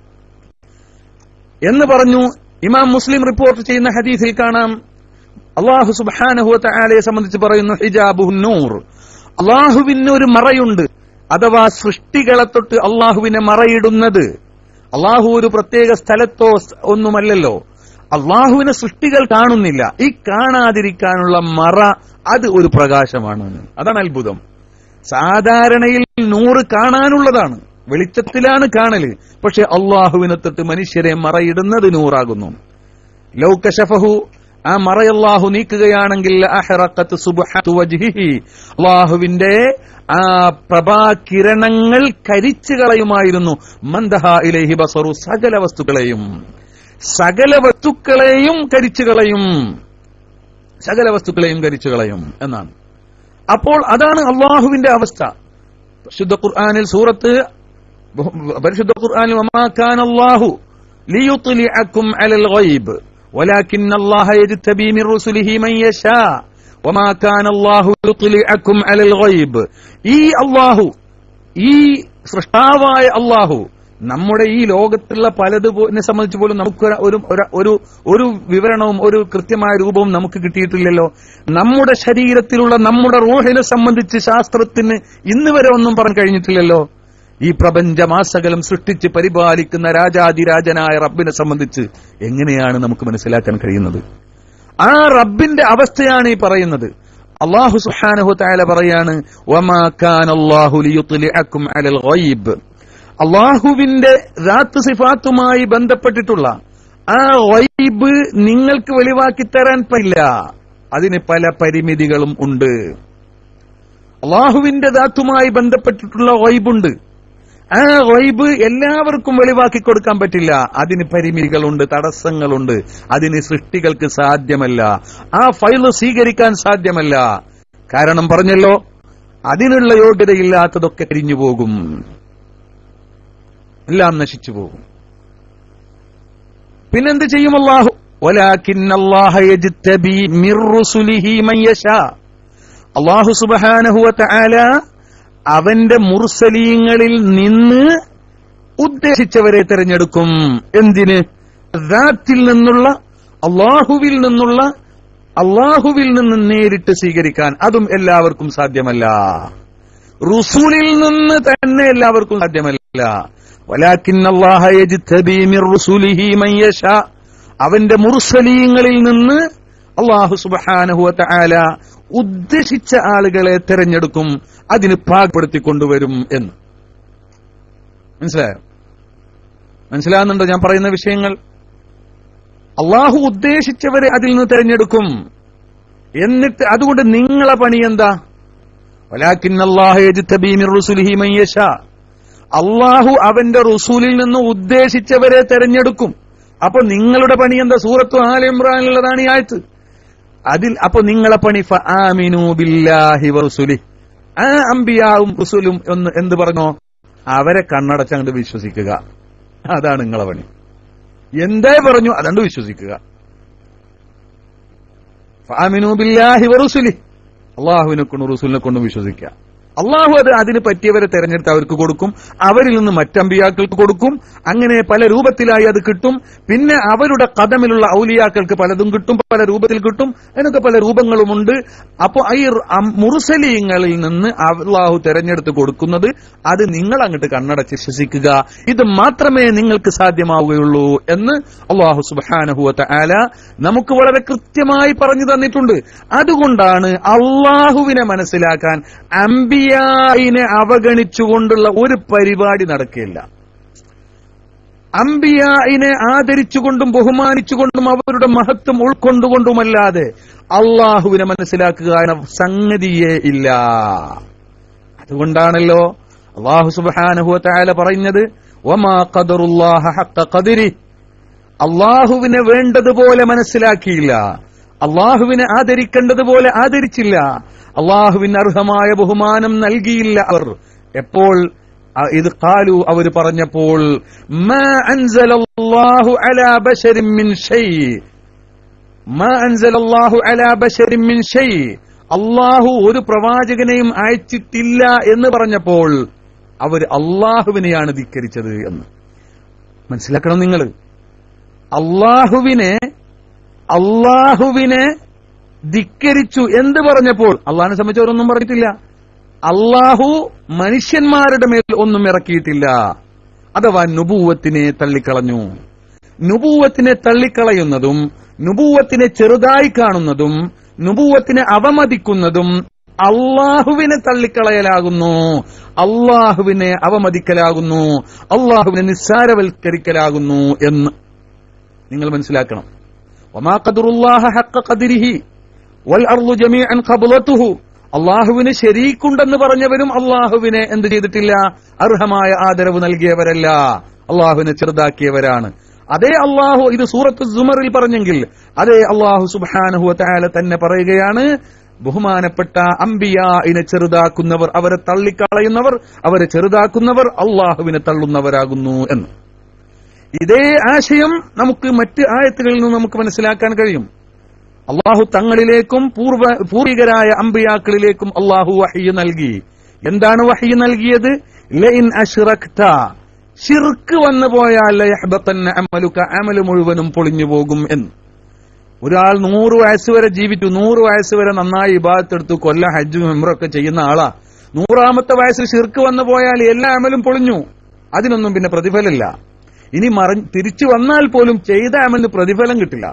എന്ന് പറഞ്ഞു ഇമാം മുസ്ലിം റിപ്പോർട്ട് ചെയ്യുന്ന ഹദീസിൽ കാണാം, അല്ലാഹു സുബ്ഹാനഹു വ തആലയെ സംബന്ധിച്ച് പറയുന്നു, ഹിജാബുഹു നൂർ, അല്ലാഹുവിന് ഒരു മറയുണ്ട്. അഥവാ സൃഷ്ടികളെ തൊട്ട് അള്ളാഹുവിനെ മറയിടുന്നത്. അള്ളാഹു ഒരു പ്രത്യേക സ്ഥലത്തോ ഒന്നുമല്ലല്ലോ. അള്ളാഹുവിനെ സൃഷ്ടികൾ കാണുന്നില്ല. ഈ കാണാതിരിക്കാനുള്ള മറ അത് ഒരു പ്രകാശമാണ്. അതാണ് അത്ഭുതം. സാധാരണയിൽ നൂറ് കാണാനുള്ളതാണ്, വെളിച്ചത്തിലാണ് കാണല്. പക്ഷെ അള്ളാഹുവിനെ തൊട്ട് മനുഷ്യരെ മറയിടുന്നത് നൂറാകുന്നു. ലൗ കശഫഹു, ആ മറയല്ലാഹു നീക്കുകയാണെങ്കിൽ അഹ്റഖത് സുബ്ഹതു വജ്ഹിഹി, അല്ലാഹുവിന്റെ ആ പ്രഭാകിരണങ്ങൾ കരിച്ചു കളയുമായിരുന്നു. മന്ദഹ ഇലൈഹി ബസറു, സകല വസ്തുക്കളെയും സകല വസ്തുക്കളെയും കരിച്ചു കളയും സകല വസ്തുക്കളെയും കരിച്ചു കളയും എന്നാണ്. അപ്പോൾ അതാണ് അള്ളാഹുവിന്റെ അവസ്ഥ. പരിശുദ്ധ ഖുർആനിൽ സൂറത്ത് പരിശുദ്ധ ഖുർആനിൽ വമാ കാന അല്ലാഹു ലിയുത്ലിഅകും അലൽ ഗൈബ് വലാകിന്ന അല്ലാഹ യജ്തബി മിർ റുസുലിഹി മൻ യശാ വമാ കാന അല്ലാഹു ലിയുത്ലിഅകും അലൽ ഗൈബ്. ഈ അല്ലാഹു, ഈ സൃഷ്ടാവായ അല്ലാഹു നമ്മുടെ ഈ ലോകത്തുള്ള പലതിനെ സംബന്ധിച്ച് പോലും നമുക്ക് ഒരു ഒരു ഒരു വിവരണവും ഒരു കൃത്യമായ രൂപവും നമുക്ക് കിട്ടിയിട്ടില്ലല്ലോ. നമ്മുടെ ശരീരത്തിലുള്ള നമ്മുടെ റൂഹിനെ സംബന്ധിച്ച് ശാസ്ത്രത്തിന് ഇന്ന് വരെ ഒന്നും പറഞ്ഞു കഴിഞ്ഞിട്ടില്ലല്ലോ. ഈ പ്രപഞ്ചമാസകലം സൃഷ്ടിച്ച് പരിപാലിക്കുന്ന രാജാതിരാജനായ റബ്ബിനെ സംബന്ധിച്ച് എങ്ങനെയാണ് നമുക്ക് മനസ്സിലാക്കാൻ കഴിയുന്നത്? ആ റബ്ബിന്റെ അവസ്ഥയാണ് ഈ പറയുന്നത്. അല്ലാഹു സുബ്ഹാനഹു വതആല പറയാണ്, വമാ കാന അല്ലാഹു ലിയുത്ലിഅകും അലൽ ഗൈബ്. അള്ളാഹുവിന്റെ ദാത്ത് സിഫാത്തുമായി ബന്ധപ്പെട്ടിട്ടുള്ള ആ ഗൈബ് നിങ്ങൾക്ക് വെളിവാക്കി തരാൻ പറ്റില്ല. അതിന് പല പരിമിതികളും ഉണ്ട്. അള്ളാഹുവിന്റെ ദാത്തുമായി ബന്ധപ്പെട്ടിട്ടുള്ള ഗൈബുണ്ട്. ആ ഗൈബ് എല്ലാവർക്കും വെളിവാക്കി കൊടുക്കാൻ പറ്റില്ല. അതിന് പരിമിതികളുണ്ട്, തടസ്സങ്ങളുണ്ട്. അതിന് സൃഷ്ടികൾക്ക് സാധ്യമല്ല. ആ ഫൈല് സ്വീകരിക്കാൻ സാധ്യമല്ല. കാരണം പറഞ്ഞല്ലോ, അതിനുള്ള യോഗ്യതയില്ലാത്തതൊക്കെ കരിഞ്ഞു പോകും, എല്ലാം നശിച്ചു പോകും. പിന്നെന്ത് ചെയ്യും അല്ലാഹു? വലാകിന്ന അല്ലാഹ യജ്തബി മിർ റുസുലിഹി മൻ യശാ. അല്ലാഹു സുബ്ഹാനഹു വതആല അവന്റെ മുർസലീങ്ങളിൽ നിന്ന് ഉദ്ദേശിച്ചവരെ തിരഞ്ഞെടുക്കും. എന്തിന്? ദാത്തിൽ നിന്നുള്ള, അല്ലാഹുവിൽ നിന്നുള്ള, അല്ലാഹുവിൽ നിന്ന് നേരിട്ട് സ്വീകരിക്കാൻ. അതും എല്ലാവർക്കും സാധ്യമല്ല. റുസൂലിൽ നിന്ന് തന്നെ എല്ലാവർക്കും സാധ്യമല്ല. വലാകിന്ന അല്ലാഹ യജ്തബി മിർ റുസുലിഹി മൻ യശാ. അവന്റെ മുർസലീങ്ങളിൽ നിന്ന് അല്ലാഹു സുബ്ഹാനഹു വതആല ഉദ്ദേശിച്ച ആളുകളെ തിരഞ്ഞെടുക്കും, അതിന് പാകപ്പെടുത്തിക്കൊണ്ടുവരും എന്ന്. മനസ്സിലായോ? മനസ്സിലാകുന്നുണ്ടോ ഞാൻ പറയുന്ന വിഷയങ്ങൾ? അള്ളാഹു ഉദ്ദേശിച്ചവരെ അതിൽ നിന്ന് തിരഞ്ഞെടുക്കും. എന്നിട്ട് അതുകൊണ്ട് നിങ്ങളെ പണി എന്താ? വലാകിന്ന അല്ലാഹ യജ്തബി മിർ റുസുലിഹി മൻ യശാ. അള്ളാഹു അവന്റെ റുസൂലിൽ നിന്ന് ഉദ്ദേശിച്ചവരെ തെരഞ്ഞെടുക്കും. അപ്പൊ നിങ്ങളുടെ പണി എന്താ? സൂറത്തു ആൽ ഇംറാനിലുള്ളതാണ് ഈ ആയത്ത്. അതിൽ അപ്പൊ നിങ്ങളെ പണി ഫആമിനൂ ബില്ലാഹി വറസുലിഹി. ആ അംബിയാവും റസൂലും എന്ന് എന്ത് പറഞ്ഞോ അവരെ കണ്ണടച്ചങ്ങോട്ട് വിശ്വസിക്കുക. അതാണ് നിങ്ങളെ പണി. എന്തേ പറഞ്ഞു അതുകൊണ്ട് വിശ്വസിക്കുക. ഫആമിനൂ ബില്ലാഹി വറസുലിഹി, അള്ളാഹുവിനെ കൊണ്ട് റസൂലിനെ കൊണ്ട് വിശ്വസിക്കുക. അള്ളാഹു അത് അതിന് പറ്റിയവരെ തെരഞ്ഞെടുത്ത് അവർക്ക് കൊടുക്കും, അവരിൽ നിന്ന് മറ്റമ്പിയാക്കൾക്ക് കൊടുക്കും. അങ്ങനെ പല രൂപത്തിലായി അത് കിട്ടും. പിന്നെ അവരുടെ ഖദമിലുള്ള ഔലിയാക്കൾക്ക് പലതും കിട്ടും, പല രൂപത്തിൽ കിട്ടും. അതിനൊക്കെ പല രൂപങ്ങളുമുണ്ട്. അപ്പോ ഈ മുർസലീങ്ങളിൽ നിന്ന് അള്ളാഹു തെരഞ്ഞെടുത്ത് കൊടുക്കുന്നത് അത് നിങ്ങൾ അങ്ങോട്ട് കണ്ണടച്ച് വിശ്വസിക്കുക. ഇത് മാത്രമേ നിങ്ങൾക്ക് സാധ്യമാവുകയുള്ളൂ എന്ന് അള്ളാഹു സുബ്ഹാനഹു വതആല നമുക്ക് വളരെ കൃത്യമായി പറഞ്ഞു തന്നിട്ടുണ്ട്. അതുകൊണ്ടാണ് അള്ളാഹുവിനെ മനസ്സിലാക്കാൻ അംബിയ ിനെ അവഗണിച്ചുകൊണ്ടുള്ള ഒരു പരിപാടി നടക്കില്ല. അംബിയായിനെ ആദരിച്ചുകൊണ്ടും ബഹുമാനിച്ചുകൊണ്ടും അവരുടെ മഹത്വം ഉൾക്കൊണ്ടുകൊണ്ടുമല്ലാതെ അള്ളാഹുവിനെ മനസ്സിലാക്കുക എന്ന സംഗതിയേ ഇല്ല. അതുകൊണ്ടാണല്ലോ അല്ലാഹു സുബ്ഹാനഹു വതആല പറയുന്നത്, വമാ ഖദറുല്ലാഹ ഹഖ്ക ഖദരി. അള്ളാഹുവിനെ വേണ്ടതുപോലെ മനസ്സിലാക്കിയില്ല, അള്ളാഹുവിനെ ആദരിക്കേണ്ടതുപോലെ ആദരിച്ചില്ല, അള്ളാഹുവിന് അർഹമായ ബഹുമാനം നൽകിയില്ല അവർ. എപ്പോൾ ഇത് ഖാലു അവർ പറഞ്ഞപ്പോൾ, മാ അൻസലല്ലാഹു അലാ ബശരിൻ മിൻ ഷൈഇ, മാ അൻസലല്ലാഹു അലാ ബശരിൻ മിൻ ഷൈഇ, അള്ളാഹു ഒരു പ്രവാചകനെയും അയച്ചിട്ടില്ല എന്ന് പറഞ്ഞപ്പോൾ അവർ അള്ളാഹുവിനെയാണ് ധിക്കരിച്ചത് എന്ന് മനസ്സിലാക്കണം നിങ്ങൾ. അള്ളാഹുവിനെ അള്ളാഹുവിനെ ധിക്കരിച്ചു എന്ത് പറഞ്ഞപ്പോൾ അള്ളാഹിനെ സംബന്ധിച്ചവരൊന്നും പറഞ്ഞിട്ടില്ല. അള്ളാഹു മനുഷ്യന്മാരുടെ മേൽ ഒന്നും ഇറക്കിയിട്ടില്ല. അഥവാ നുബൂവത്തിനെ തള്ളിക്കളഞ്ഞു. നുബൂവത്തിനെ തള്ളിക്കളയുന്നതും നുബൂവത്തിനെ ചെറുതായി കാണുന്നതും നുബൂവത്തിനെ അവമതിക്കുന്നതും അള്ളാഹുവിനെ തള്ളിക്കളയലാകുന്നു, അള്ളാഹുവിനെ അവമതിക്കലാകുന്നു, അള്ളാഹുവിനെ നിസ്സാരവൽക്കരിക്കലാകുന്നു എന്ന് നിങ്ങൾ മനസ്സിലാക്കണം. വമാ ഖദറുല്ലാഹ ഹഖ്ഖ ഖദ്രിഹി വൽ അർളു ജമീഅൻ ഖബ്ലതുഹു. അള്ളാഹുവിന് ശരീക്കുണ്ടെന്ന് പറഞ്ഞവരും അള്ളാഹുവിനെ എന്ത് ചെയ്തിട്ടില്ല? അർഹമായ ആദരവ് നൽകിയവരല്ല, അള്ളാഹുവിനെ ചെറുതാക്കിയവരാണ്. അതേ അള്ളാഹു ഇത് സൂറത്ത് സുമറിൽ പറഞ്ഞെങ്കിൽ അതേ അള്ളാഹു സുബ്ഹാനഹു വ തആല തന്നെ പറയുകയാണ്, ബഹുമാനപ്പെട്ട അംബിയാഇനെ ചെറുതാക്കുന്നവർ, അവരെ തള്ളിക്കളയുന്നവർ, അവരെ ചെറുതാക്കുന്നവർ അള്ളാഹുവിനെ തള്ളുന്നവരാകുന്നു എന്ന്. ഇതേ ആശയം നമുക്ക് മറ്റ് ആയത്തുകളിൽ നിന്ന് നമുക്ക് മനസ്സിലാക്കാൻ കഴിയും. അള്ളാഹു തങ്ങളിലേക്കും പൂർവ പൂർവികരായ അംബിയാക്കളിലേക്കും അള്ളാഹു വഹ്യ് നൽകി. എന്താണ് വഹ്യ് നൽകിയത്? ലഇൻ അശ്റക്ത, ശിർക്ക് വന്നു പോയാൽ ലയഹ്ബതന്ന അമലുക, അമല് മുഴുവനും പൊളിഞ്ഞു പോകും എന്ന്. ഒരാൾ നൂറ് വയസ്സ് വരെ ജീവിച്ചു, നൂറ് വയസ്സ് വരെ നന്നായി ഇബാദത്തെടുത്തു, കൊല്ല ഹജ്ജും ഉംറയൊക്കെ ചെയ്യുന്ന ആളാ. നൂറാമത്തെ വയസ്സിൽ ശിർക്ക് വന്നു പോയാൽ എല്ലാ അമലും പൊളിഞ്ഞു, അതിനൊന്നും പിന്നെ പ്രതിഫലമില്ല. ഇനി മറ തിരിച്ചു വന്നാൽ പോലും ചെയ്ത അമലിന് പ്രതിഫലം കിട്ടില്ല.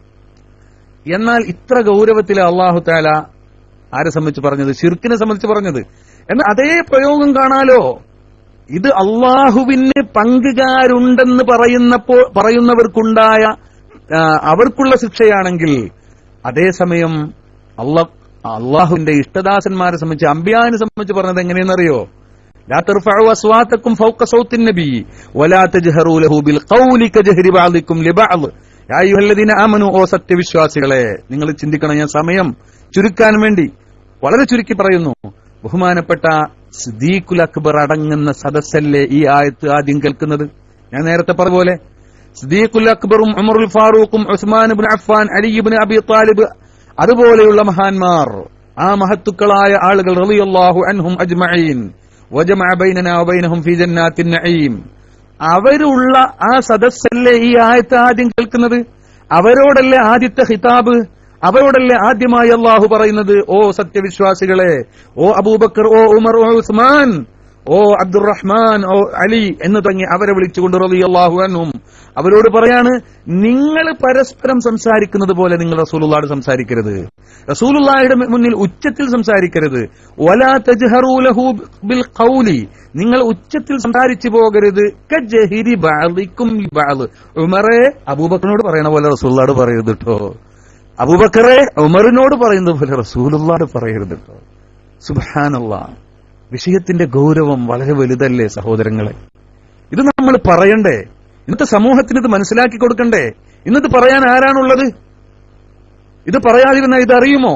എന്നാൽ ഇത്ര ഗൗരവത്തിൽ അള്ളാഹു തആല ആരെ സംബന്ധിച്ച് പറഞ്ഞത്? ശിർക്കിനെ സംബന്ധിച്ച് പറഞ്ഞത്. എന്നാൽ അതേ പ്രയോഗം കാണാലോ. ഇത് അള്ളാഹുവിന് പങ്കുകാരുണ്ടെന്ന് പറയുന്നപ്പോൾ പറയുന്നവർക്കുണ്ടായ അവർക്കുള്ള ശിക്ഷയാണെങ്കിൽ, അതേസമയം അള്ളാഹ് അള്ളാഹുവിന്റെ ഇഷ്ടദാസന്മാരെ സംബന്ധിച്ച്, അംബിയാനെ സംബന്ധിച്ച് പറഞ്ഞത് എങ്ങനെയെന്നറിയോ? ലാ തർഫഉ അസ്വാതക്കും ഫൗക സൗത്തിൻ നബി വലാ തജ്ഹറൂ ലഹു ബിൽ ഖൗലി കജഹരി ബഅദിക്കും ലിബഅദ് യാ അയ്യുഹല്ലദീന ആമനൂ, ഓ സത്യവിശ്വാസികളെ, നിങ്ങൾ ചിന്തിക്കണം. ഞാൻ സമയം ചുരുക്കാൻ വേണ്ടി വളരെ ചുരുക്കി പറയുന്നു. ബഹുമാനപ്പെട്ട സിദ്ദീഖുൽ അക്ബർ അടങ്ങുന്ന സദസ്സല്ലേ ഈ ആയത്ത് ആദ്യം കേൾക്കുന്നത്? ഞാൻ നേരത്തെ പറഞ്ഞ പോലെ സിദ്ദീഖുൽ അക്ബറും ഉമറുൽ ഫാറൂഖും ഉസ്മാൻ ഇബ്നു അഫ്ഫാൻ, അലി ഇബ്നു അബി ത്വാലിബ്, അതുപോലെയുള്ള മഹാന്മാർ, ആ മഹത്തുക്കളായ ആളുകൾ റളിയല്ലാഹു അൻഹും അജ്മഈൻ വജമഅ ബൈനനാ വബൈനഹും ഫീ ജന്നാത്തിൻ നഈം, അവരുള്ള ആ സദസ്സല്ലേ ഈ ആയത്ത് ആദ്യം കേൾക്കുന്നത്? അവരോടല്ലേ ആദ്യത്തെ ഖിതാബ്? അവരോടല്ലേ ആദ്യമായി അള്ളാഹു പറയുന്നത്, ഓ സത്യവിശ്വാസികളെ, ഓ അബൂബക്കർ, ഓ ഉമർ, ഓ ഉസ്മാൻ, ഓ അബ്ദുറഹ്മാൻ, ഓ അലി എന്ന് തുടങ്ങി അവരെ വിളിച്ചുകൊണ്ട് റളിയല്ലാഹു അൻഹും അവരോട് പറയാണ്, നിങ്ങൾ പരസ്പരം സംസാരിക്കുന്നത് പോലെ നിങ്ങൾ റസൂലുള്ളാഹിയോട് സംസാരിക്കരുത്, റസൂലുള്ളാഹിയുടെ മുന്നിൽ ഉച്ചത്തിൽ സംസാരിക്കരുത്. വലാ തജ്ഹറൂ ലഹു ബിൽ ഖൗലി, നിങ്ങൾ ഉച്ചത്തിൽ സംസാരിച്ചു പോകരുത്. കജഹിരി ബഅദിക്കും ലിബഅദ്, ഉമറെ അബൂബക്കറിനോട് പറയണ പോലെ റസൂലുള്ളാഹിയോട് പറയരുത് കേട്ടോ, അബൂബക്കറെ ഉമറിനോട് പറയുന്നത് പോലെ റസൂലുള്ളാഹിയോട് പറയരുത് കേട്ടോ. സുബ്ഹാനല്ലാഹ്, വിഷയത്തിന്റെ ഗൗരവം വളരെ വലുതല്ലേ സഹോദരങ്ങളെ? ഇത് നമ്മൾ പറയണ്ടേ? ഇന്നത്തെ സമൂഹത്തിന് ഇത് മനസ്സിലാക്കി കൊടുക്കണ്ടേ? ഇന്നത് പറയാൻ ആരാണുള്ളത്? ഇത് പറയാതിരുന്ന ഇതറിയുമോ?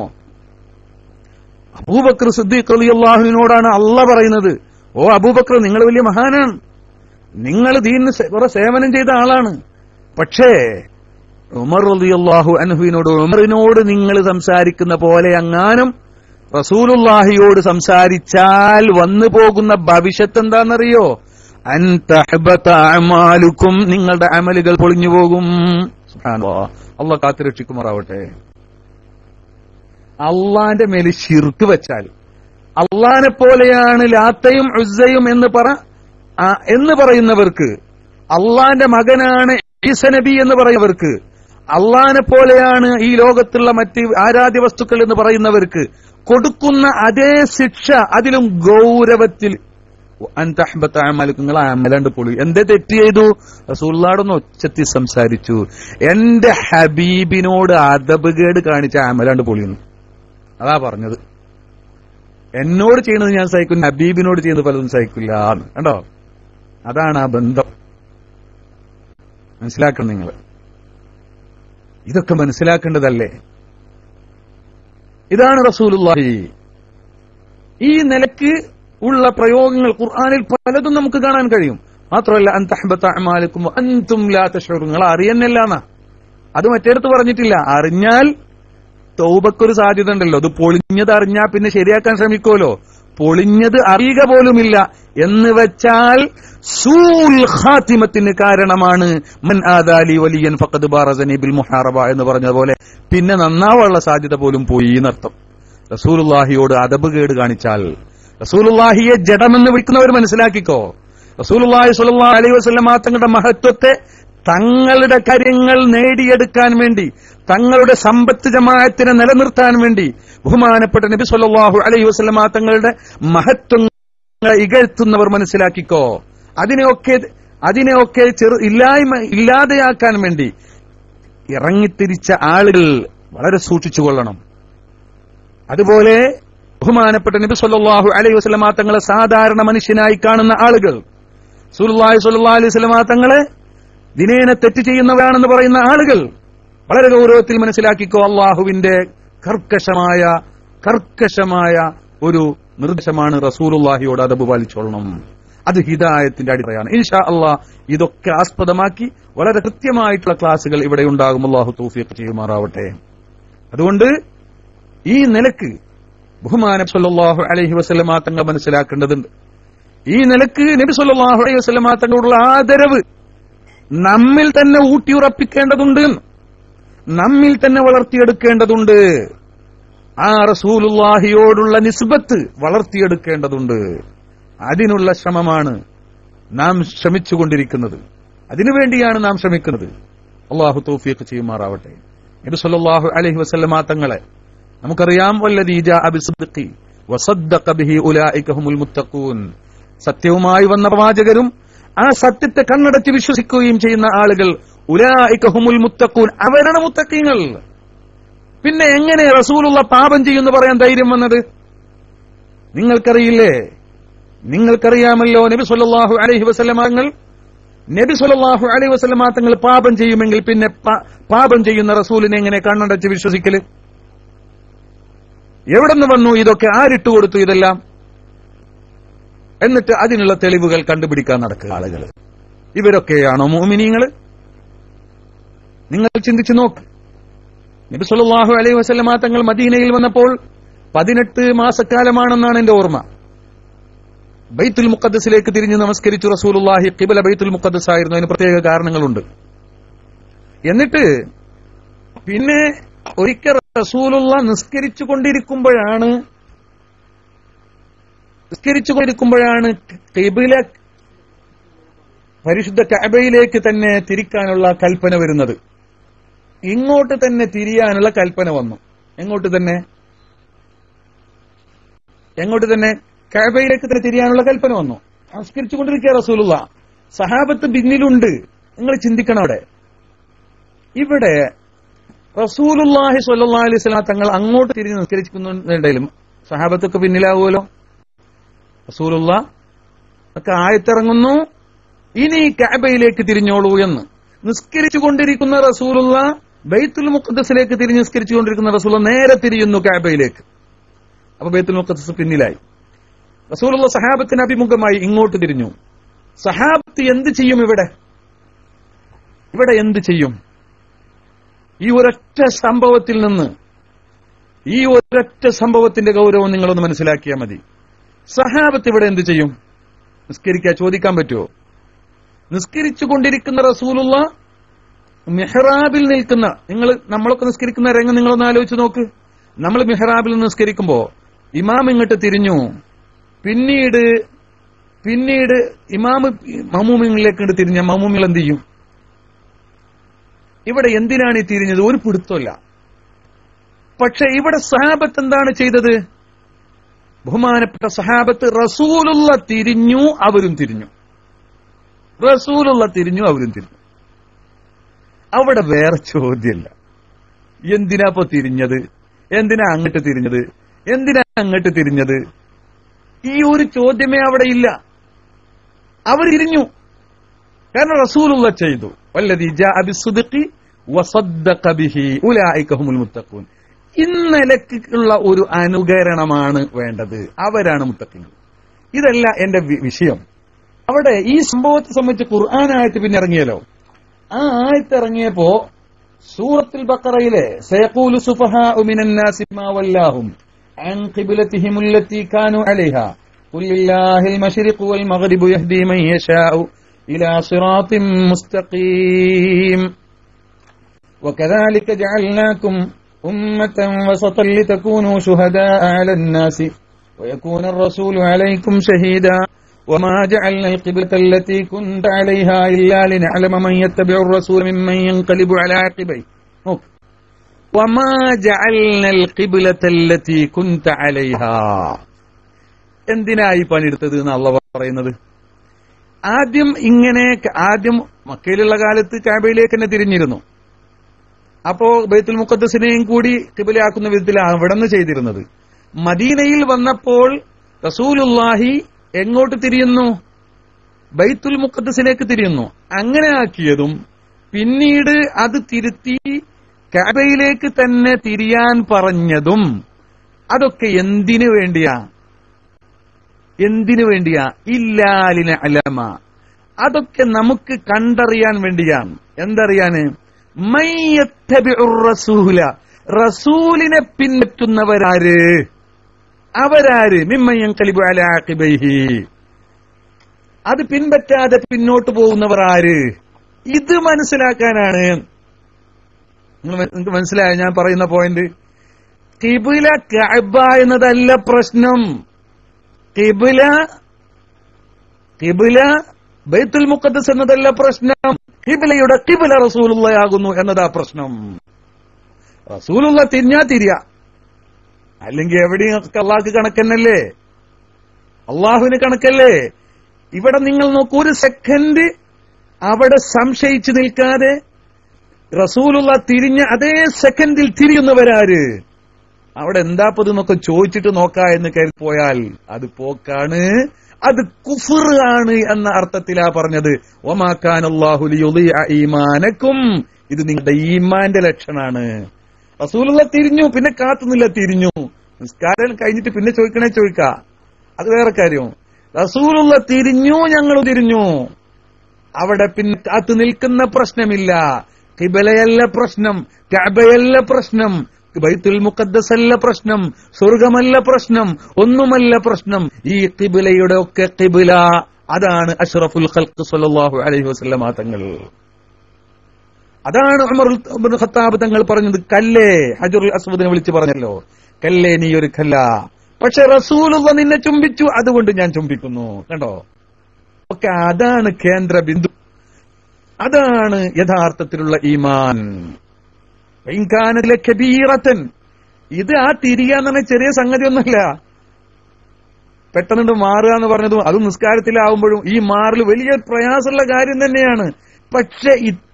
അബൂബക്കർ സിദ്ദീഖ് റളിയല്ലാഹുവിനോടാണ് അള്ളാഹ് പറയുന്നത്, ഓ അബൂബക്കർ, നിങ്ങൾ വലിയ മഹാനാണ്, നിങ്ങൾ ദീനിന് കുറെ സേവനം ചെയ്ത ആളാണ്. പക്ഷേ ഉമർ റളിയല്ലാഹു അൻഹുവിനോട്, ഉമറിനോട് നിങ്ങൾ സംസാരിക്കുന്ന പോലെ എങ്ങാനും റസൂലുള്ളാഹിയോട് സംസാരിച്ചാൽ വന്നു പോകുന്ന ഭവിഷ്യത്ത് എന്താണെന്നറിയോ? അൻ തഹ്ബത അഅമാലുക്കും, നിങ്ങളുടെ അമലുകൾ പൊളിഞ്ഞു പോകും. സുബ്ഹാനല്ലാഹ്, അള്ളാഹ് കാത്തുരക്ഷിക്കുമാറാവട്ടെ. അള്ളാന്റെ മേൽ ശിർക്ക് വെച്ചാൽ, അള്ളാനെ പോലെയാണ് ലാത്തയും ഉസ്സയും എന്ന് പറ എന്ന് പറയുന്നവർക്ക്, അള്ളാന്റെ മകനാണ് ഈസ നബി എന്ന് പറയുന്നവർക്ക്, അള്ളാനെ പോലെയാണ് ഈ ലോകത്തുള്ള മറ്റ് ആരാധ്യ വസ്തുക്കൾ എന്ന് പറയുന്നവർക്ക് കൊടുക്കുന്ന അതേ ശിക്ഷ അതിലും ഗൗരവത്തിൽ നിങ്ങൾ അമലാണ്ട് പൊളി. എന്തേ തെറ്റ് ചെയ്തു? റസൂലുള്ളാഹിയോടൊന്ന് ഒച്ചത്തിൽ സംസാരിച്ചു, എന്റെ ഹബീബിനോട് അദബുകേട് കാണിച്ച അമലാണ്ട് പൊളിയുന്നു. അതാ പറഞ്ഞത്. എന്നോട് ചെയ്യുന്നത് ഞാൻ സഹിക്കും, ഹബീബിനോട് ചെയ്യുന്നത് പലതും സഹിക്കില്ല. കണ്ടോ? അതാണ് ആ ബന്ധം. മനസ്സിലാക്കണം നിങ്ങൾ. ഇതൊക്കെ മനസ്സിലാക്കേണ്ടതല്ലേ? ഇതാണ് റസൂലുള്ളാഹി. ഈ നിലക്ക് ഉള്ള പ്രയോഗങ്ങൾ ഖുർആനിൽ പലതും നമുക്ക് കാണാൻ കഴിയും. മാത്രമല്ല, അൻ തഹ്ബത അഅമാലുക്കും അൻതും ലാ തശ്ഉറൂൻ, നിങ്ങൾ അറിയുന്നില്ലാന്നാ. അത് മറ്റേടത്ത് പറഞ്ഞിട്ടില്ല. അറിഞ്ഞാൽ തൗബക്കൊരു സാധ്യത ഉണ്ടല്ലോ. അത് പൊളിഞ്ഞത് അറിഞ്ഞാൽ പിന്നെ ശരിയാക്കാൻ ശ്രമിക്കുമല്ലോ. പൊളിഞ്ഞത് അറിയുക പോലുമില്ല എന്ന് വെച്ചാൽ സൂൽ ഖാത്തിമത്തിന് കാരണമാണ്. മൻ ആദാലി വലിയൻ ഫഖദ് ബാറസനി ബിൽ മുഹാറബ എന്ന് പറഞ്ഞതുപോലെ പിന്നെ നന്നാവാനുള്ള സാധ്യത പോലും പോയി എന്നർത്ഥം. റസൂലുള്ളാഹിയോട് അദബ് കേട് കാണിച്ചാൽ, റസൂലുള്ളാഹിയെ ജഡമെന്ന് വിളിക്കുന്നവർ മനസ്സിലാക്കിക്കോ. റസൂലുള്ളാഹി സ്വല്ലല്ലാഹു അലൈഹി വസല്ലമ തങ്ങളുടെ മഹത്വത്തെ തങ്ങളുടെ കാര്യങ്ങൾ നേടിയെടുക്കാൻ വേണ്ടി, തങ്ങളുടെ സമ്പത്ത് ജമാഅത്തിനെ നിലനിർത്താൻ വേണ്ടി ബഹുമാനപ്പെട്ട നബി സ്വല്ലല്ലാഹു അലൈഹി വസല്ലമ തങ്ങളുടെ മഹത്വങ്ങളെ ഇകഴ്ത്തുന്നവർ മനസ്സിലാക്കിക്കോ. അതിനെയൊക്കെ അതിനെയൊക്കെ ചെറു ഇല്ലായ്മ ഇല്ലാതെയാക്കാൻ വേണ്ടി ഇറങ്ങിത്തിരിച്ച ആളുകൾ വളരെ സൂക്ഷിച്ചുകൊള്ളണം. അതുപോലെ ബഹുമാനപ്പെട്ട നബി സ്വല്ലല്ലാഹു അലൈഹി വസല്ലമ തങ്ങളെ സാധാരണ മനുഷ്യനായി കാണുന്ന ആളുകൾ, റസൂലുള്ളാഹി സ്വല്ലല്ലാഹു അലൈഹി വസല്ലമ തങ്ങളെ ദിനേന തെറ്റ് ചെയ്യുന്നവരാണെന്ന് പറയുന്ന ആളുകൾ വളരെ ഗൗരവത്തിൽ മനസ്സിലാക്കിക്കോ. അള്ളാഹുവിന്റെ കർക്കശമായ കർക്കശമായ ഒരു നിർദ്ദേശമാണ് റസൂലുള്ളാഹിയോട് അദബ് പാലിച്ചോളണം. അത് ഹിദായത്തിന്റെ അടിത്തറയാണ്. ഇൻഷാ അള്ളാഹ് ഇതൊക്കെ ആസ്പദമാക്കി വളരെ കൃത്യമായിട്ടുള്ള ക്ലാസുകൾ ഇവിടെ ഉണ്ടാകും. അള്ളാഹു തൗഫീഖ് ചെയ്യുമാറാവട്ടെ. അതുകൊണ്ട് ഈ നിലക്ക് ബഹുമാനബി സ്വല്ലല്ലാഹു അലൈഹി വസല്ലമ തങ്ങൾ മനസ്സിലാക്കേണ്ടതുണ്ട്. ഈ നിലക്ക് നബി സ്വല്ലല്ലാഹു അലൈഹി വസല്ലമ തങ്ങളോടുള്ള ആദരവ് നമ്മിൽ തന്നെ ഊട്ടിയുറപ്പിക്കേണ്ടതുണ്ട്, നമ്മിൽ തന്നെ വളർത്തിയെടുക്കേണ്ടതുണ്ട്. ആ റസൂലുള്ളാഹിയോടുള്ള നിസ്ബത്ത് വളർത്തിയെടുക്കേണ്ടതുണ്ട്. അതിനുള്ള ശ്രമമാണ് നാം ശ്രമിച്ചുകൊണ്ടിരിക്കുന്നത്. അതിനുവേണ്ടിയാണ് നാം ശ്രമിക്കുന്നത്. അള്ളാഹു തൗഫീഖ് ചെയ്യുമാറാവട്ടെ. നബി സ്വല്ലല്ലാഹു അലൈഹി വസല്ലമ തങ്ങളെ നമുക്കറിയാം, വല്ലദീ ജാഅ ബിസ്ദിഖി വസദ്ദഖ ബിഹി ഉലൈക ഹുമുൽ മുത്തഖൂൻ. സത്യവുമായി വന്ന പ്രവാചകരും ആ സത്യത്തെ കണ്ണടച്ച് വിശ്വസിക്കുകയും ചെയ്യുന്ന ആളുകൾ ഉലൈക ഹുമുൽ മുത്തഖൂൻ, അവരാണ് മുത്തഖീങ്ങൾ. പിന്നെ എങ്ങനെ റസൂലുള്ള പാപം ചെയ്യുന്നു പറയാൻ ധൈര്യം വന്നത്? നിങ്ങൾക്കറിയില്ലേ? നിങ്ങൾക്കറിയാമല്ലോ നബി സ്വല്ലല്ലാഹു അലൈഹി വസല്ലമ തങ്ങൾ നബി സ്വല്ലല്ലാഹു അലൈഹി വസല്ലമ തങ്ങൾ പാപം ചെയ്യുമെങ്കിൽ പിന്നെ പാപം ചെയ്യുന്ന റസൂലിനെ എങ്ങനെ കണ്ണടച്ച് വിശ്വസിക്കല്? എവിടെ നിന്ന് വന്നു ഇതൊക്കെ? ആരിട്ട് കൊടുത്തു ഇതെല്ലാം? എന്നിട്ട് അതിനുള്ള തെളിവുകൾ കണ്ടുപിടിക്കാൻ നടക്കുക ആളുകൾ. ഇവരൊക്കെയാണോ മുഅ്മിനീങ്ങൾ? നിങ്ങൾ ചിന്തിച്ചു നോക്ക്. നബി സല്ലല്ലാഹു അലൈഹി വസല്ലമ തങ്ങൾ മദീനയിൽ വന്നപ്പോൾ പതിനെട്ട് മാസക്കാലമാണെന്നാണ് എന്റെ ഓർമ്മ. ബൈത്തുൽ മുഖദ്ദസിലേക്ക് തിരിഞ്ഞ് നമസ്കരിച്ചു റസൂലുള്ളാഹി. ഖിബ്ല ബൈത്തുൽ മുഖദ്ദസ് ആയിരുന്നു. അതിന് പ്രത്യേക കാരണങ്ങളുണ്ട്. എന്നിട്ട് പിന്നെ ഒരിക്കൽ റസൂലുള്ള നിസ്കരിച്ചുകൊണ്ടിരിക്കുമ്പോഴാണ് നിസ്കരിച്ചുകൊണ്ടിരിക്കുമ്പോഴാണ് ഖിബ്ല പരിശുദ്ധ കഅബയിലേക്ക് തന്നെ തിരിക്കാനുള്ള കൽപ്പന വരുന്നത്. ഇങ്ങോട്ട് തന്നെ തിരിയാനുള്ള കൽപ്പന വന്നു. എങ്ങോട്ട് തന്നെ എങ്ങോട്ട് തന്നെ കഅബയിലേക്ക് തന്നെ തിരിയാനുള്ള കൽപ്പന വന്നു. നിസ്കരിച്ചുകൊണ്ടിരിക്കുക റസൂലുള്ള, സഹാബത്ത് പിന്നിലുണ്ട്. നിങ്ങൾ ചിന്തിക്കണം. അവിടെ ഇവിടെ റസൂലുള്ളാഹി സ്വല്ലല്ലാഹു അലൈഹി വസല്ലം തങ്ങൾ അങ്ങോട്ട് തിരിഞ്ഞ് നിസ്കരിക്കുന്നുണ്ടെങ്കിലും സഹാബത്തൊക്കെ പിന്നിലാവുമല്ലോ. റസൂലുള്ള ഒക്കെ ആയത്തിറങ്ങുന്നു, ഇനി കഅബയിലേക്ക് തിരിഞ്ഞോളൂ എന്ന്. നിസ്കരിച്ചുകൊണ്ടിരിക്കുന്ന റസൂലുള്ള ബൈത്തുൽ മുഖദ്ദസിലേക്ക് തിരിഞ്ഞ് നിസ്കരിച്ചുകൊണ്ടിരിക്കുന്ന റസൂലുള്ള നേരെ തിരിയുന്നു കഅബയിലേക്ക്. അപ്പൊ ബൈത്തുൽ മുഖദ്ദസ് പിന്നിലായി. റസൂലുള്ള സഹാബത്തിന് അഭിമുഖമായി ഇങ്ങോട്ട് തിരിഞ്ഞു. സഹാബത്ത് എന്ത് ചെയ്യും? ഇവിടെ ഇവിടെ എന്ത് ചെയ്യും? ഈ ഒരൊറ്റ സംഭവത്തിൽ നിന്ന് ഈ ഒരൊറ്റ സംഭവത്തിന്റെ ഗൗരവം നിങ്ങളൊന്ന് മനസ്സിലാക്കിയാൽ മതി. സഹാബത്ത് ഇവിടെ എന്ത് ചെയ്യും? നിസ്കരിക്കാൻ ചോദിക്കാൻ പറ്റുമോ? നിസ്കരിച്ചുകൊണ്ടിരിക്കുന്ന റസൂലുള്ള മിഹ്റാബിൽ നിൽക്കുന്ന, നിങ്ങൾ നമ്മളൊക്കെ നിസ്കരിക്കുന്ന രംഗം നിങ്ങളൊന്ന് ആലോചിച്ച് നോക്ക്. നമ്മൾ മിഹ്റാബിൽ നിസ്കരിക്കുമ്പോ ഇമാം ഇങ്ങോട്ട് തിരിഞ്ഞു, പിന്നീട് പിന്നീട് ഇമാമ് മമൂമിങ്ങളിലേക്ക് തിരിഞ്ഞ മമൂമികൾ എന്ത് ചെയ്യും? ഇവിടെ എന്തിനാണ് ഈ തിരിഞ്ഞത്? ഒരു പിടുത്തമില്ല. പക്ഷെ ഇവിടെ സഹാബത്ത് എന്താണ് ചെയ്തത്? ബഹുമാനപ്പെട്ട സഹാബത്ത് റസൂലുള്ള തിരിഞ്ഞു, അവരും തിരിഞ്ഞു. റസൂലുള്ള തിരിഞ്ഞു, അവരും തിരിഞ്ഞു. അവിടെ വേറെ ചോദ്യമില്ല. എന്തിനാ ഇപ്പൊ തിരിഞ്ഞത്? എന്തിനാ അങ്ങോട്ട് തിരിഞ്ഞത്? എന്തിനാ അങ്ങോട്ട് തിരിഞ്ഞത്? ഈ ഒരു ചോദ്യമേ അവിടെ ഇല്ല. അവർ തിരിഞ്ഞു. കാരണം റസൂലുള്ള ചെയ്തു. വല്ലദീ ജാഅ ബിസ്സുദ്ഖി വസദ്ദഖ ബിഹി ഉലൈക ഹുമുൽ മുത്തഖൂൻ. ഇന്നലക്കുള്ള ഒരു അനുകരണമാണ് വേണ്ടത്. അവരാണ് മുത്തഖീൻ. ഇതല്ല എന്റെ വിഷയം. അവിടെ ഈ സംഭവത്തെ സംബന്ധിച്ച് ഖുർആൻ ആയത്ത് പിന്നെ ഇറങ്ങിയല്ലോ. ആ ആയത്ത് ഇറങ്ങിയപ്പോ സൂറത്തുൽ ബഖറയിലെ സയഖൂലു സുഫഹാഉ മിനൻ നാസി മാ വല്ലാഹും അൻ ഖിബ്ലതിഹിം അല്ലതി കാനൂ അലൈഹാ ഖുൽ ലില്ലാഹിൽ മശ്രിഖു വൽ മഗ്രിബു യഹ്ദി മൻ യശാഉ ഇലാ സിറാത്തിൻ മുസ്തഖീം വകദാലിക ജഅൽനാകും ഉമ്മതൻ വസതൻ ലിതകൂനൂ ശുഹദാഅ അലൻ നാസി ويكون الرسول عليكم شهيدا وما جعلنا القبلة التي كنت عليها إلا لنعلم من يتبع الرسول ممن ينقلب على عقبيه وما جعلنا القبلة التي كنت عليها. എന്തിനാ ഈ പണിയെടുത്തത് എന്ന് അള്ളാഹ് പറയുന്നത്? ആദ്യം ഇങ്ങനെ ആദ്യം മക്കയിലുള്ള കാലത്ത് കഅബയിലേക്ക് തന്നെ തിരിഞ്ഞിരുന്നു. അപ്പോ ബൈത്തുൽ മുഖദ്ദസിനെയും കൂടി ഖിബലയാക്കുന്ന വിധത്തിലാണ് അവിടെ നിന്ന് ചെയ്തിരുന്നത്. മദീനയിൽ വന്നപ്പോൾ റസൂലുള്ളാഹി എങ്ങോട്ട് തിരിയുന്നു? ബൈത്തുൽ മുഖദ്ദസിലേക്ക് തിരിയുന്നു. അങ്ങനെ ആക്കിയതും പിന്നീട് അത് തിരുത്തി കഅബയിലേക്ക് തന്നെ തിരിയാൻ പറഞ്ഞതും അതൊക്കെ എന്തിനു വേണ്ടിയാ? എന്തിനു വേണ്ടിയാ? ഇല്ലാലിന അലമ, അതൊക്കെ നമുക്ക് കണ്ടറിയാൻ വേണ്ടിയാണ്. എന്തറിയാന്? മയ്യത്തബിഉർ റസൂല, റസൂലിനെ പിൻപറ്റുന്നവരാര്? അവരാര്? മിമ്മൻ യൻഖലിബു അലാ അഖിബൈഹി, അത് പിൻപറ്റാതെ പിന്നോട്ട് പോകുന്നവർ ആര്? ഇത് മനസ്സിലാക്കാനാണ്. നിങ്ങൾക്ക് മനസ്സിലായോ ഞാൻ പറയുന്ന പോയിന്റ്? ഖിബില കഅബ എന്നതല്ല പ്രശ്നം. ഖിബില ഖിബില ബൈത്തുൽ മുഖദ്ദസ് എന്നതല്ല പ്രശ്നം. ഖിബിലയുടെ ഖിബില റസൂലുള്ളാഹിയാകുന്നു എന്നതാ പ്രശ്നം. റസൂലുള്ള തിരിഞ്ഞാ തിരിയ, അല്ലെങ്കിൽ എവിടെയും അള്ളാഹ്ക്ക് കണക്കന്നല്ലേ, അള്ളാഹുവിന് കണക്കല്ലേ. ഇവിടെ നിങ്ങൾ നോക്കൂ, ഒരു സെക്കൻഡ് അവിടെ സംശയിച്ചു നിൽക്കാതെ റസൂലുള്ള തിരിഞ്ഞ അതേ സെക്കൻഡിൽ തിരിയുന്നവരാര്? അവിടെ എന്താപ്പത് എന്നൊക്കെ ചോദിച്ചിട്ട് നോക്കാ എന്ന് കരുതി പോയാൽ അത് പോക്കാണ്, അത് കുഫ്ർ ആണ് എന്ന അർത്ഥത്തിലാ പറഞ്ഞത്. വമാ കാനല്ലാഹു ലിയുളിഅ ഈമാനക്കും, ഇത് നിങ്ങളുടെ ഈമാന്റെ ലക്ഷണാണ്. റസൂലുള്ള തിരിഞ്ഞു, പിന്നെ കാത്തുന്നില്ല, തിരിഞ്ഞു. നിസ്കാരം കഴിഞ്ഞിട്ട് പിന്നെ ചോദിക്കണേ ചോദിക്കാ, അത് വേറെ കാര്യം. റസൂലുള്ള തിരിഞ്ഞു, ഞങ്ങൾ തിരിഞ്ഞു, അവിടെ പിന്നെ കാത്തു നിൽക്കുന്ന പ്രശ്നമില്ല. ഖിബലയല്ല പ്രശ്നം, കഅബയല്ല പ്രശ്നം, ബൈത്തുൽ മുഖദ്ദസ് അല്ല പ്രശ്നം, സ്വർഗമല്ല പ്രശ്നം, ഒന്നുമല്ല പ്രശ്നം. ഈ ഖിബലയുടെ ഒക്കെ ഖിബല അതാണ് അഷ്റഫുൽ ഖൽഖ് സ്വല്ലല്ലാഹു അലൈഹി വസല്ലമ തങ്ങൾ. അതാണ് ഉമർ ഇബ്നു ഖത്താബ് തങ്ങൾ പറഞ്ഞത്. കല്ലേ, ഹജറുൽ അസ്വദിനെ വിളിച്ച് പറഞ്ഞല്ലോ, കല്ലേ നീ ഒരു കല്ല, പക്ഷെ റസൂലുള്ള നിന്നെ ചുംബിച്ചു, അതുകൊണ്ട് ഞാൻ ചുംബിക്കുന്നു. കണ്ടോ? ഒക്കെ അതാണ് കേന്ദ്ര ബിന്ദു, അതാണ് യഥാർത്ഥത്തിലുള്ള ഈമാൻ. കബീറത്തൻ, ഇത് ആ തിരിയാന്ന് പറഞ്ഞ ചെറിയ സംഗതിയൊന്നുമല്ല. പെട്ടെന്ന് മാറുക എന്ന് പറഞ്ഞതും അതും നിസ്കാരത്തിലാവുമ്പോഴും ഈ മാറൽ വലിയ പ്രയാസമുള്ള കാര്യം തന്നെയാണ്. പക്ഷെ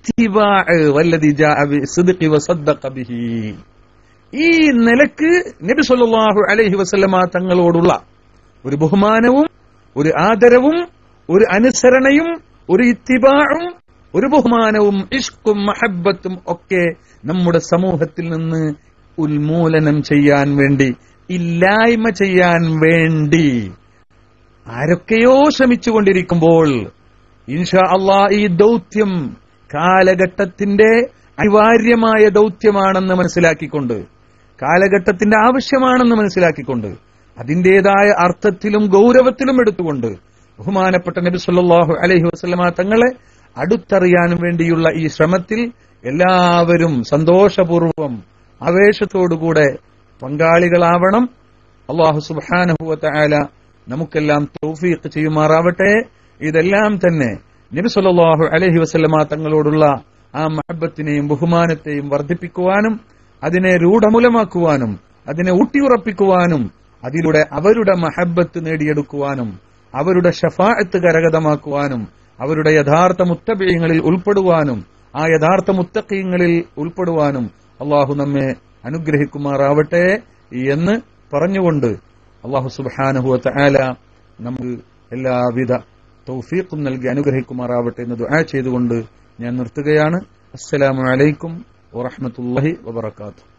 ഈ നിലക്ക് നബി സല്ലല്ലാഹു അലൈഹി വസല്ലമ തങ്ങളോടുള്ള ഒരു ബഹുമാനവും ഒരു ആദരവും ഒരു അനുസരണയും ഒരു ഇത്തിബാഉം ഒരു ബഹുമാനവും ഇഷ്കും മഹബ്ബത്തും ഒക്കെ നമ്മുടെ സമൂഹത്തിൽ നിന്ന് ഉന്മൂലനം ചെയ്യാൻ വേണ്ടി, ഇല്ലായ്മ ചെയ്യാൻ വേണ്ടി ആരൊക്കെയോ ശ്രമിച്ചുകൊണ്ടിരിക്കുമ്പോൾ ഇൻഷാ അല്ലാഹ് ഈ ദൗത്യം കാലഘട്ടത്തിന്റെ അനിവാര്യമായ ദൗത്യമാണെന്ന് മനസ്സിലാക്കിക്കൊണ്ട്, കാലഘട്ടത്തിന്റെ ആവശ്യമാണെന്ന് മനസ്സിലാക്കിക്കൊണ്ട്, അതിന്റേതായ അർത്ഥത്തിലും ഗൗരവത്തിലും എടുത്തുകൊണ്ട് ബഹുമാനപ്പെട്ട നബി സല്ലല്ലാഹു അലൈഹി വസല്ലമ തങ്ങളെ അടുത്തറിയാൻ വേണ്ടിയുള്ള ഈ ശ്രമത്തിൽ എല്ലാവരും സന്തോഷപൂർവം ആവേശത്തോടുകൂടെ പങ്കാളികളാവണം. അല്ലാഹു സുബ്ഹാനഹു വ തആല നമുക്കെല്ലാം തൗഫീഖ് ചെയ്യുമാറാവട്ടെ. ഇതെല്ലാം തന്നെ നബി സല്ലല്ലാഹു അലൈഹി വസല്ലമ തങ്ങളോടുള്ള ആ മഹബ്ബത്തിനെയും ബഹുമാനത്തെയും വർദ്ധിപ്പിക്കുവാനും അതിനെ രൂഢമൂലമാക്കുവാനും അതിനെ ഊട്ടിയുറപ്പിക്കുവാനും അതിലൂടെ അവരുടെ മഹബ്ബത്ത് നേടിയെടുക്കുവാനും അവരുടെ ഷഫാഅത്ത് കരഗതമാക്കുവാനും അവരുടെ യഥാർത്ഥ മുത്തബീങ്ങളിൽ ഉൾപ്പെടുവാനും ആ യഥാർത്ഥ മുത്തഖീങ്ങളിൽ ഉൾപ്പെടുവാനും അള്ളാഹു നമ്മെ അനുഗ്രഹിക്കുമാറാവട്ടെ എന്ന് പറഞ്ഞുകൊണ്ട് അള്ളാഹു സുബ്ഹാനഹു വ തആല നമുക്ക് എല്ലാവിധ തൗഫീഖും നൽകി അനുഗ്രഹിക്കുമാറാവട്ടെ എന്ന് ദുആ ചെയ്തുകൊണ്ട് ഞാൻ നിർത്തുകയാണ്. അസ്സലാമു അലൈക്കും വറഹ്മത്തുള്ളാഹി വബറകാതുഹു.